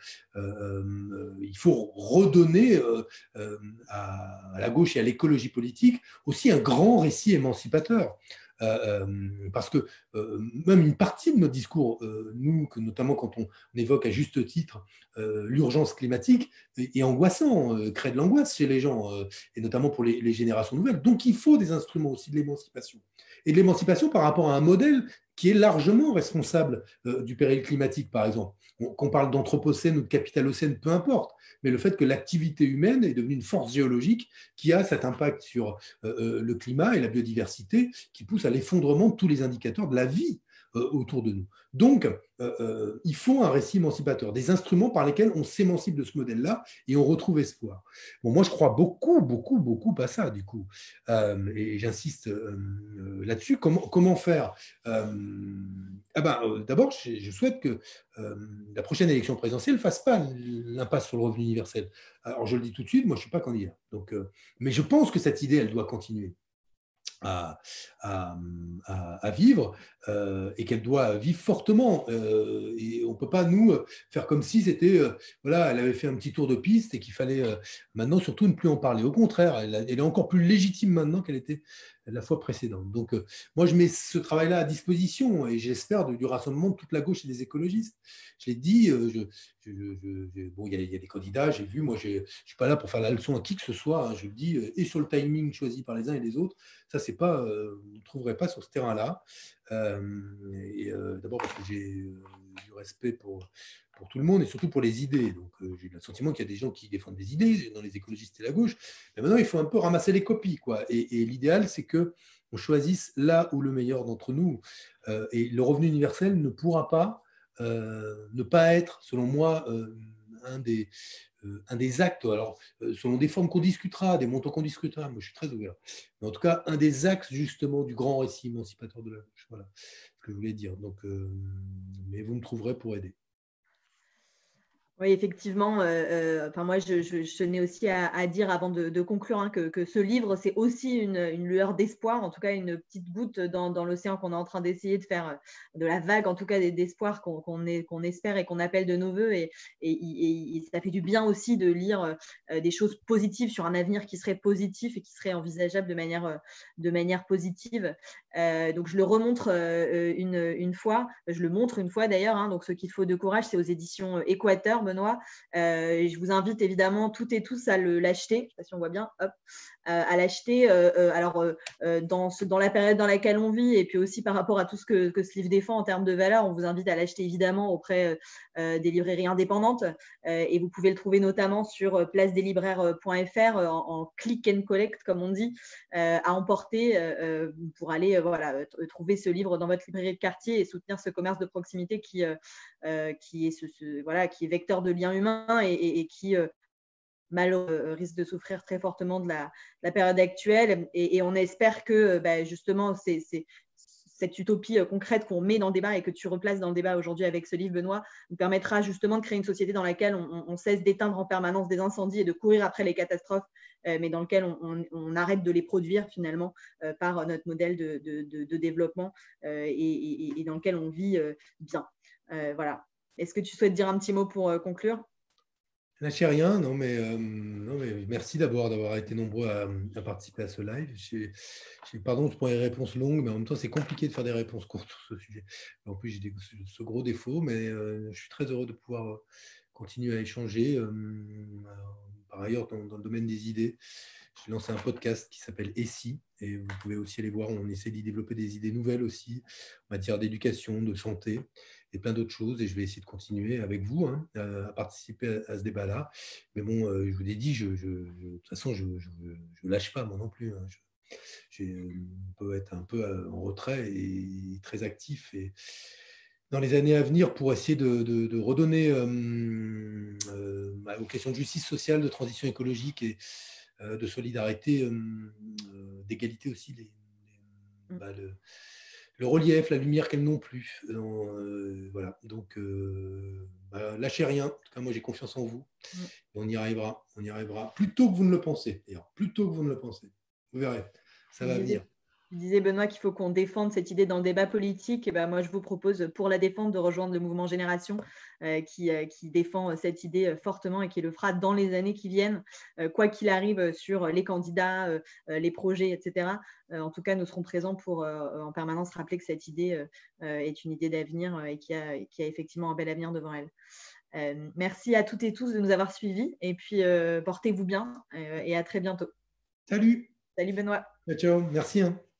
euh, faut redonner euh, euh, à, à la gauche et à l'écologie politique aussi un grand récit émancipateur. Euh, parce que euh, même une partie de notre discours, euh, nous, que, notamment quand on, on évoque à juste titre euh, l'urgence climatique, est, est angoissant, euh, crée de l'angoisse chez les gens, euh, et notamment pour les, les générations nouvelles. Donc il faut des instruments aussi de l'émancipation. Et de l'émancipation par rapport à un modèle qui est largement responsable euh, du péril climatique, par exemple. Qu'on parle d'anthropocène ou de capitalocène, peu importe, mais le fait que l'activité humaine est devenue une force géologique qui a cet impact sur euh, le climat et la biodiversité qui pousse à l'effondrement de tous les indicateurs de la vie euh, autour de nous. Donc, euh, euh, il faut un récit émancipateur, des instruments par lesquels on s'émancipe de ce modèle-là et on retrouve espoir. Bon, moi, je crois beaucoup, beaucoup, beaucoup à ça, du coup. Euh, et j'insiste euh, là-dessus. Comment, comment faire euh, ah ben, euh, D'abord, je, je souhaite que euh, la prochaine élection présidentielle ne fasse pas l'impasse sur le revenu universel. Alors, je le dis tout de suite, moi, je ne suis pas candidat. Donc, euh, mais je pense que cette idée, elle doit continuer. À, à, à, vivre euh, et qu'elle doit vivre fortement. Euh, et on ne peut pas, nous, faire comme si c'était, euh, voilà, elle avait fait un petit tour de piste et qu'il fallait euh, maintenant surtout ne plus en parler. Au contraire, elle, elle est encore plus légitime maintenant qu'elle était la fois précédente. Donc, euh, moi, je mets ce travail-là à disposition et j'espère du rassemblement de toute la gauche et des écologistes. Je l'ai dit, euh, je, je, je, je, bon, il y, a, il y a des candidats, j'ai vu, moi, je ne suis pas là pour faire la leçon à qui que ce soit, hein, je le dis, et sur le timing choisi par les uns et les autres, ça, c'est pas, euh, vous ne trouverez pas sur ce terrain-là. Euh, euh, D'abord parce que j'ai euh, du respect pour, pour tout le monde et surtout pour les idées. Donc, euh, j'ai le sentiment qu'il y a des gens qui défendent des idées dans les écologistes et la gauche. Mais maintenant, il faut un peu ramasser les copies, quoi. Et, et l'idéal, c'est que on choisisse là où le meilleur d'entre nous. Euh, et le revenu universel ne pourra pas euh, ne pas être, selon moi, euh, un des Euh, un des actes, alors euh, selon des formes qu'on discutera, des montants qu'on discutera, moi je suis très ouvert, mais en tout cas un des axes justement du grand récit émancipateur de la gauche, voilà ce que je voulais dire. Donc, euh, mais vous me trouverez pour aider. Oui, effectivement. Euh, euh, enfin, moi, je, je, je tenais aussi à, à dire avant de, de conclure hein, que, que ce livre, c'est aussi une, une lueur d'espoir, en tout cas une petite goutte dans, dans l'océan qu'on est en train d'essayer de faire, de la vague, en tout cas d'espoir qu'on qu'on est- qu'on espère et qu'on appelle de nos voeux. Et, et, et- et ça fait du bien aussi de lire euh, des choses positives sur un avenir qui serait positif et qui serait envisageable de manière, euh, de manière positive. Euh, donc, je le remontre euh, une, une fois, je le montre une fois d'ailleurs. Hein, donc, ce qu'il faut de courage, c'est aux éditions Équateur. Benoît. Euh, et je vous invite évidemment toutes et tous à l'acheter. Je ne sais pas si on voit bien. Hop. Euh, à l'acheter. Euh, euh, alors, euh, dans, ce, dans la période dans laquelle on vit et puis aussi par rapport à tout ce que, que ce livre défend en termes de valeur, on vous invite à l'acheter évidemment auprès euh, des librairies indépendantes. Euh, et vous pouvez le trouver notamment sur place des libraires point F R en, en click and collect, comme on dit, euh, à emporter euh, pour aller euh, voilà, trouver ce livre dans votre librairie de quartier et soutenir ce commerce de proximité qui, euh, qui, est, ce, ce, voilà, qui est vecteur de liens humains et, et, et qui euh, malheureusement risque de souffrir très fortement de la, la période actuelle. Et, et, on espère que bah, justement, c'est cette utopie concrète qu'on met dans le débat et que tu replaces dans le débat aujourd'hui avec ce livre, Benoît, nous permettra justement de créer une société dans laquelle on, on cesse d'éteindre en permanence des incendies et de courir après les catastrophes, euh, mais dans lequel on, on, on arrête de les produire finalement euh, par notre modèle de, de, de, de développement euh, et, et, et dans lequel on vit euh, bien. Euh, voilà. Est-ce que tu souhaites dire un petit mot pour euh, conclure ? Lâchez rien, non mais, euh, non mais merci d'abord d'avoir été nombreux à, à participer à ce live. J'ai, j'ai, pardon pour les réponses longues, mais en même temps c'est compliqué de faire des réponses courtes sur ce sujet. En plus j'ai des, ce gros défaut, mais euh, je suis très heureux de pouvoir continuer à échanger. Euh, par ailleurs, dans, dans le domaine des idées, j'ai lancé un podcast qui s'appelle Et si, et vous pouvez aussi aller voir, on essaie d'y développer des idées nouvelles aussi, en matière d'éducation, de santé, et plein d'autres choses, et je vais essayer de continuer avec vous hein, à, à participer à, à ce débat-là. Mais bon, euh, je vous l'ai dit, je, je, je, de toute façon, je ne lâche pas, moi non plus. Hein. Je, on peut être un peu en retrait et très actif, et dans les années à venir pour essayer de, de, de redonner euh, euh, aux questions de justice sociale, de transition écologique et euh, de solidarité, euh, euh, d'égalité aussi, les, les, bah, le, le relief, la lumière qu'elles n'ont plus. Euh, voilà, donc euh, bah, lâchez rien. En tout cas, moi j'ai confiance en vous. Mm. Et on y arrivera, on y arrivera. Plus tôt que vous ne le pensez, d'ailleurs, plus tôt que vous ne le pensez. Vous verrez, ça va venir. Tu disais, Benoît, qu'il faut qu'on défende cette idée dans le débat politique. Et ben, moi, je vous propose, pour la défendre, de rejoindre le mouvement Génération euh, qui, euh, qui défend cette idée fortement et qui le fera dans les années qui viennent, euh, quoi qu'il arrive sur les candidats, euh, les projets, et cetera. Euh, en tout cas, nous serons présents pour euh, en permanence rappeler que cette idée euh, est une idée d'avenir et qui a, qui a effectivement un bel avenir devant elle. Euh, merci à toutes et tous de nous avoir suivis. Et puis, euh, portez-vous bien euh, et à très bientôt. Salut. Salut, Benoît. Ciao, ciao. Merci. Hein.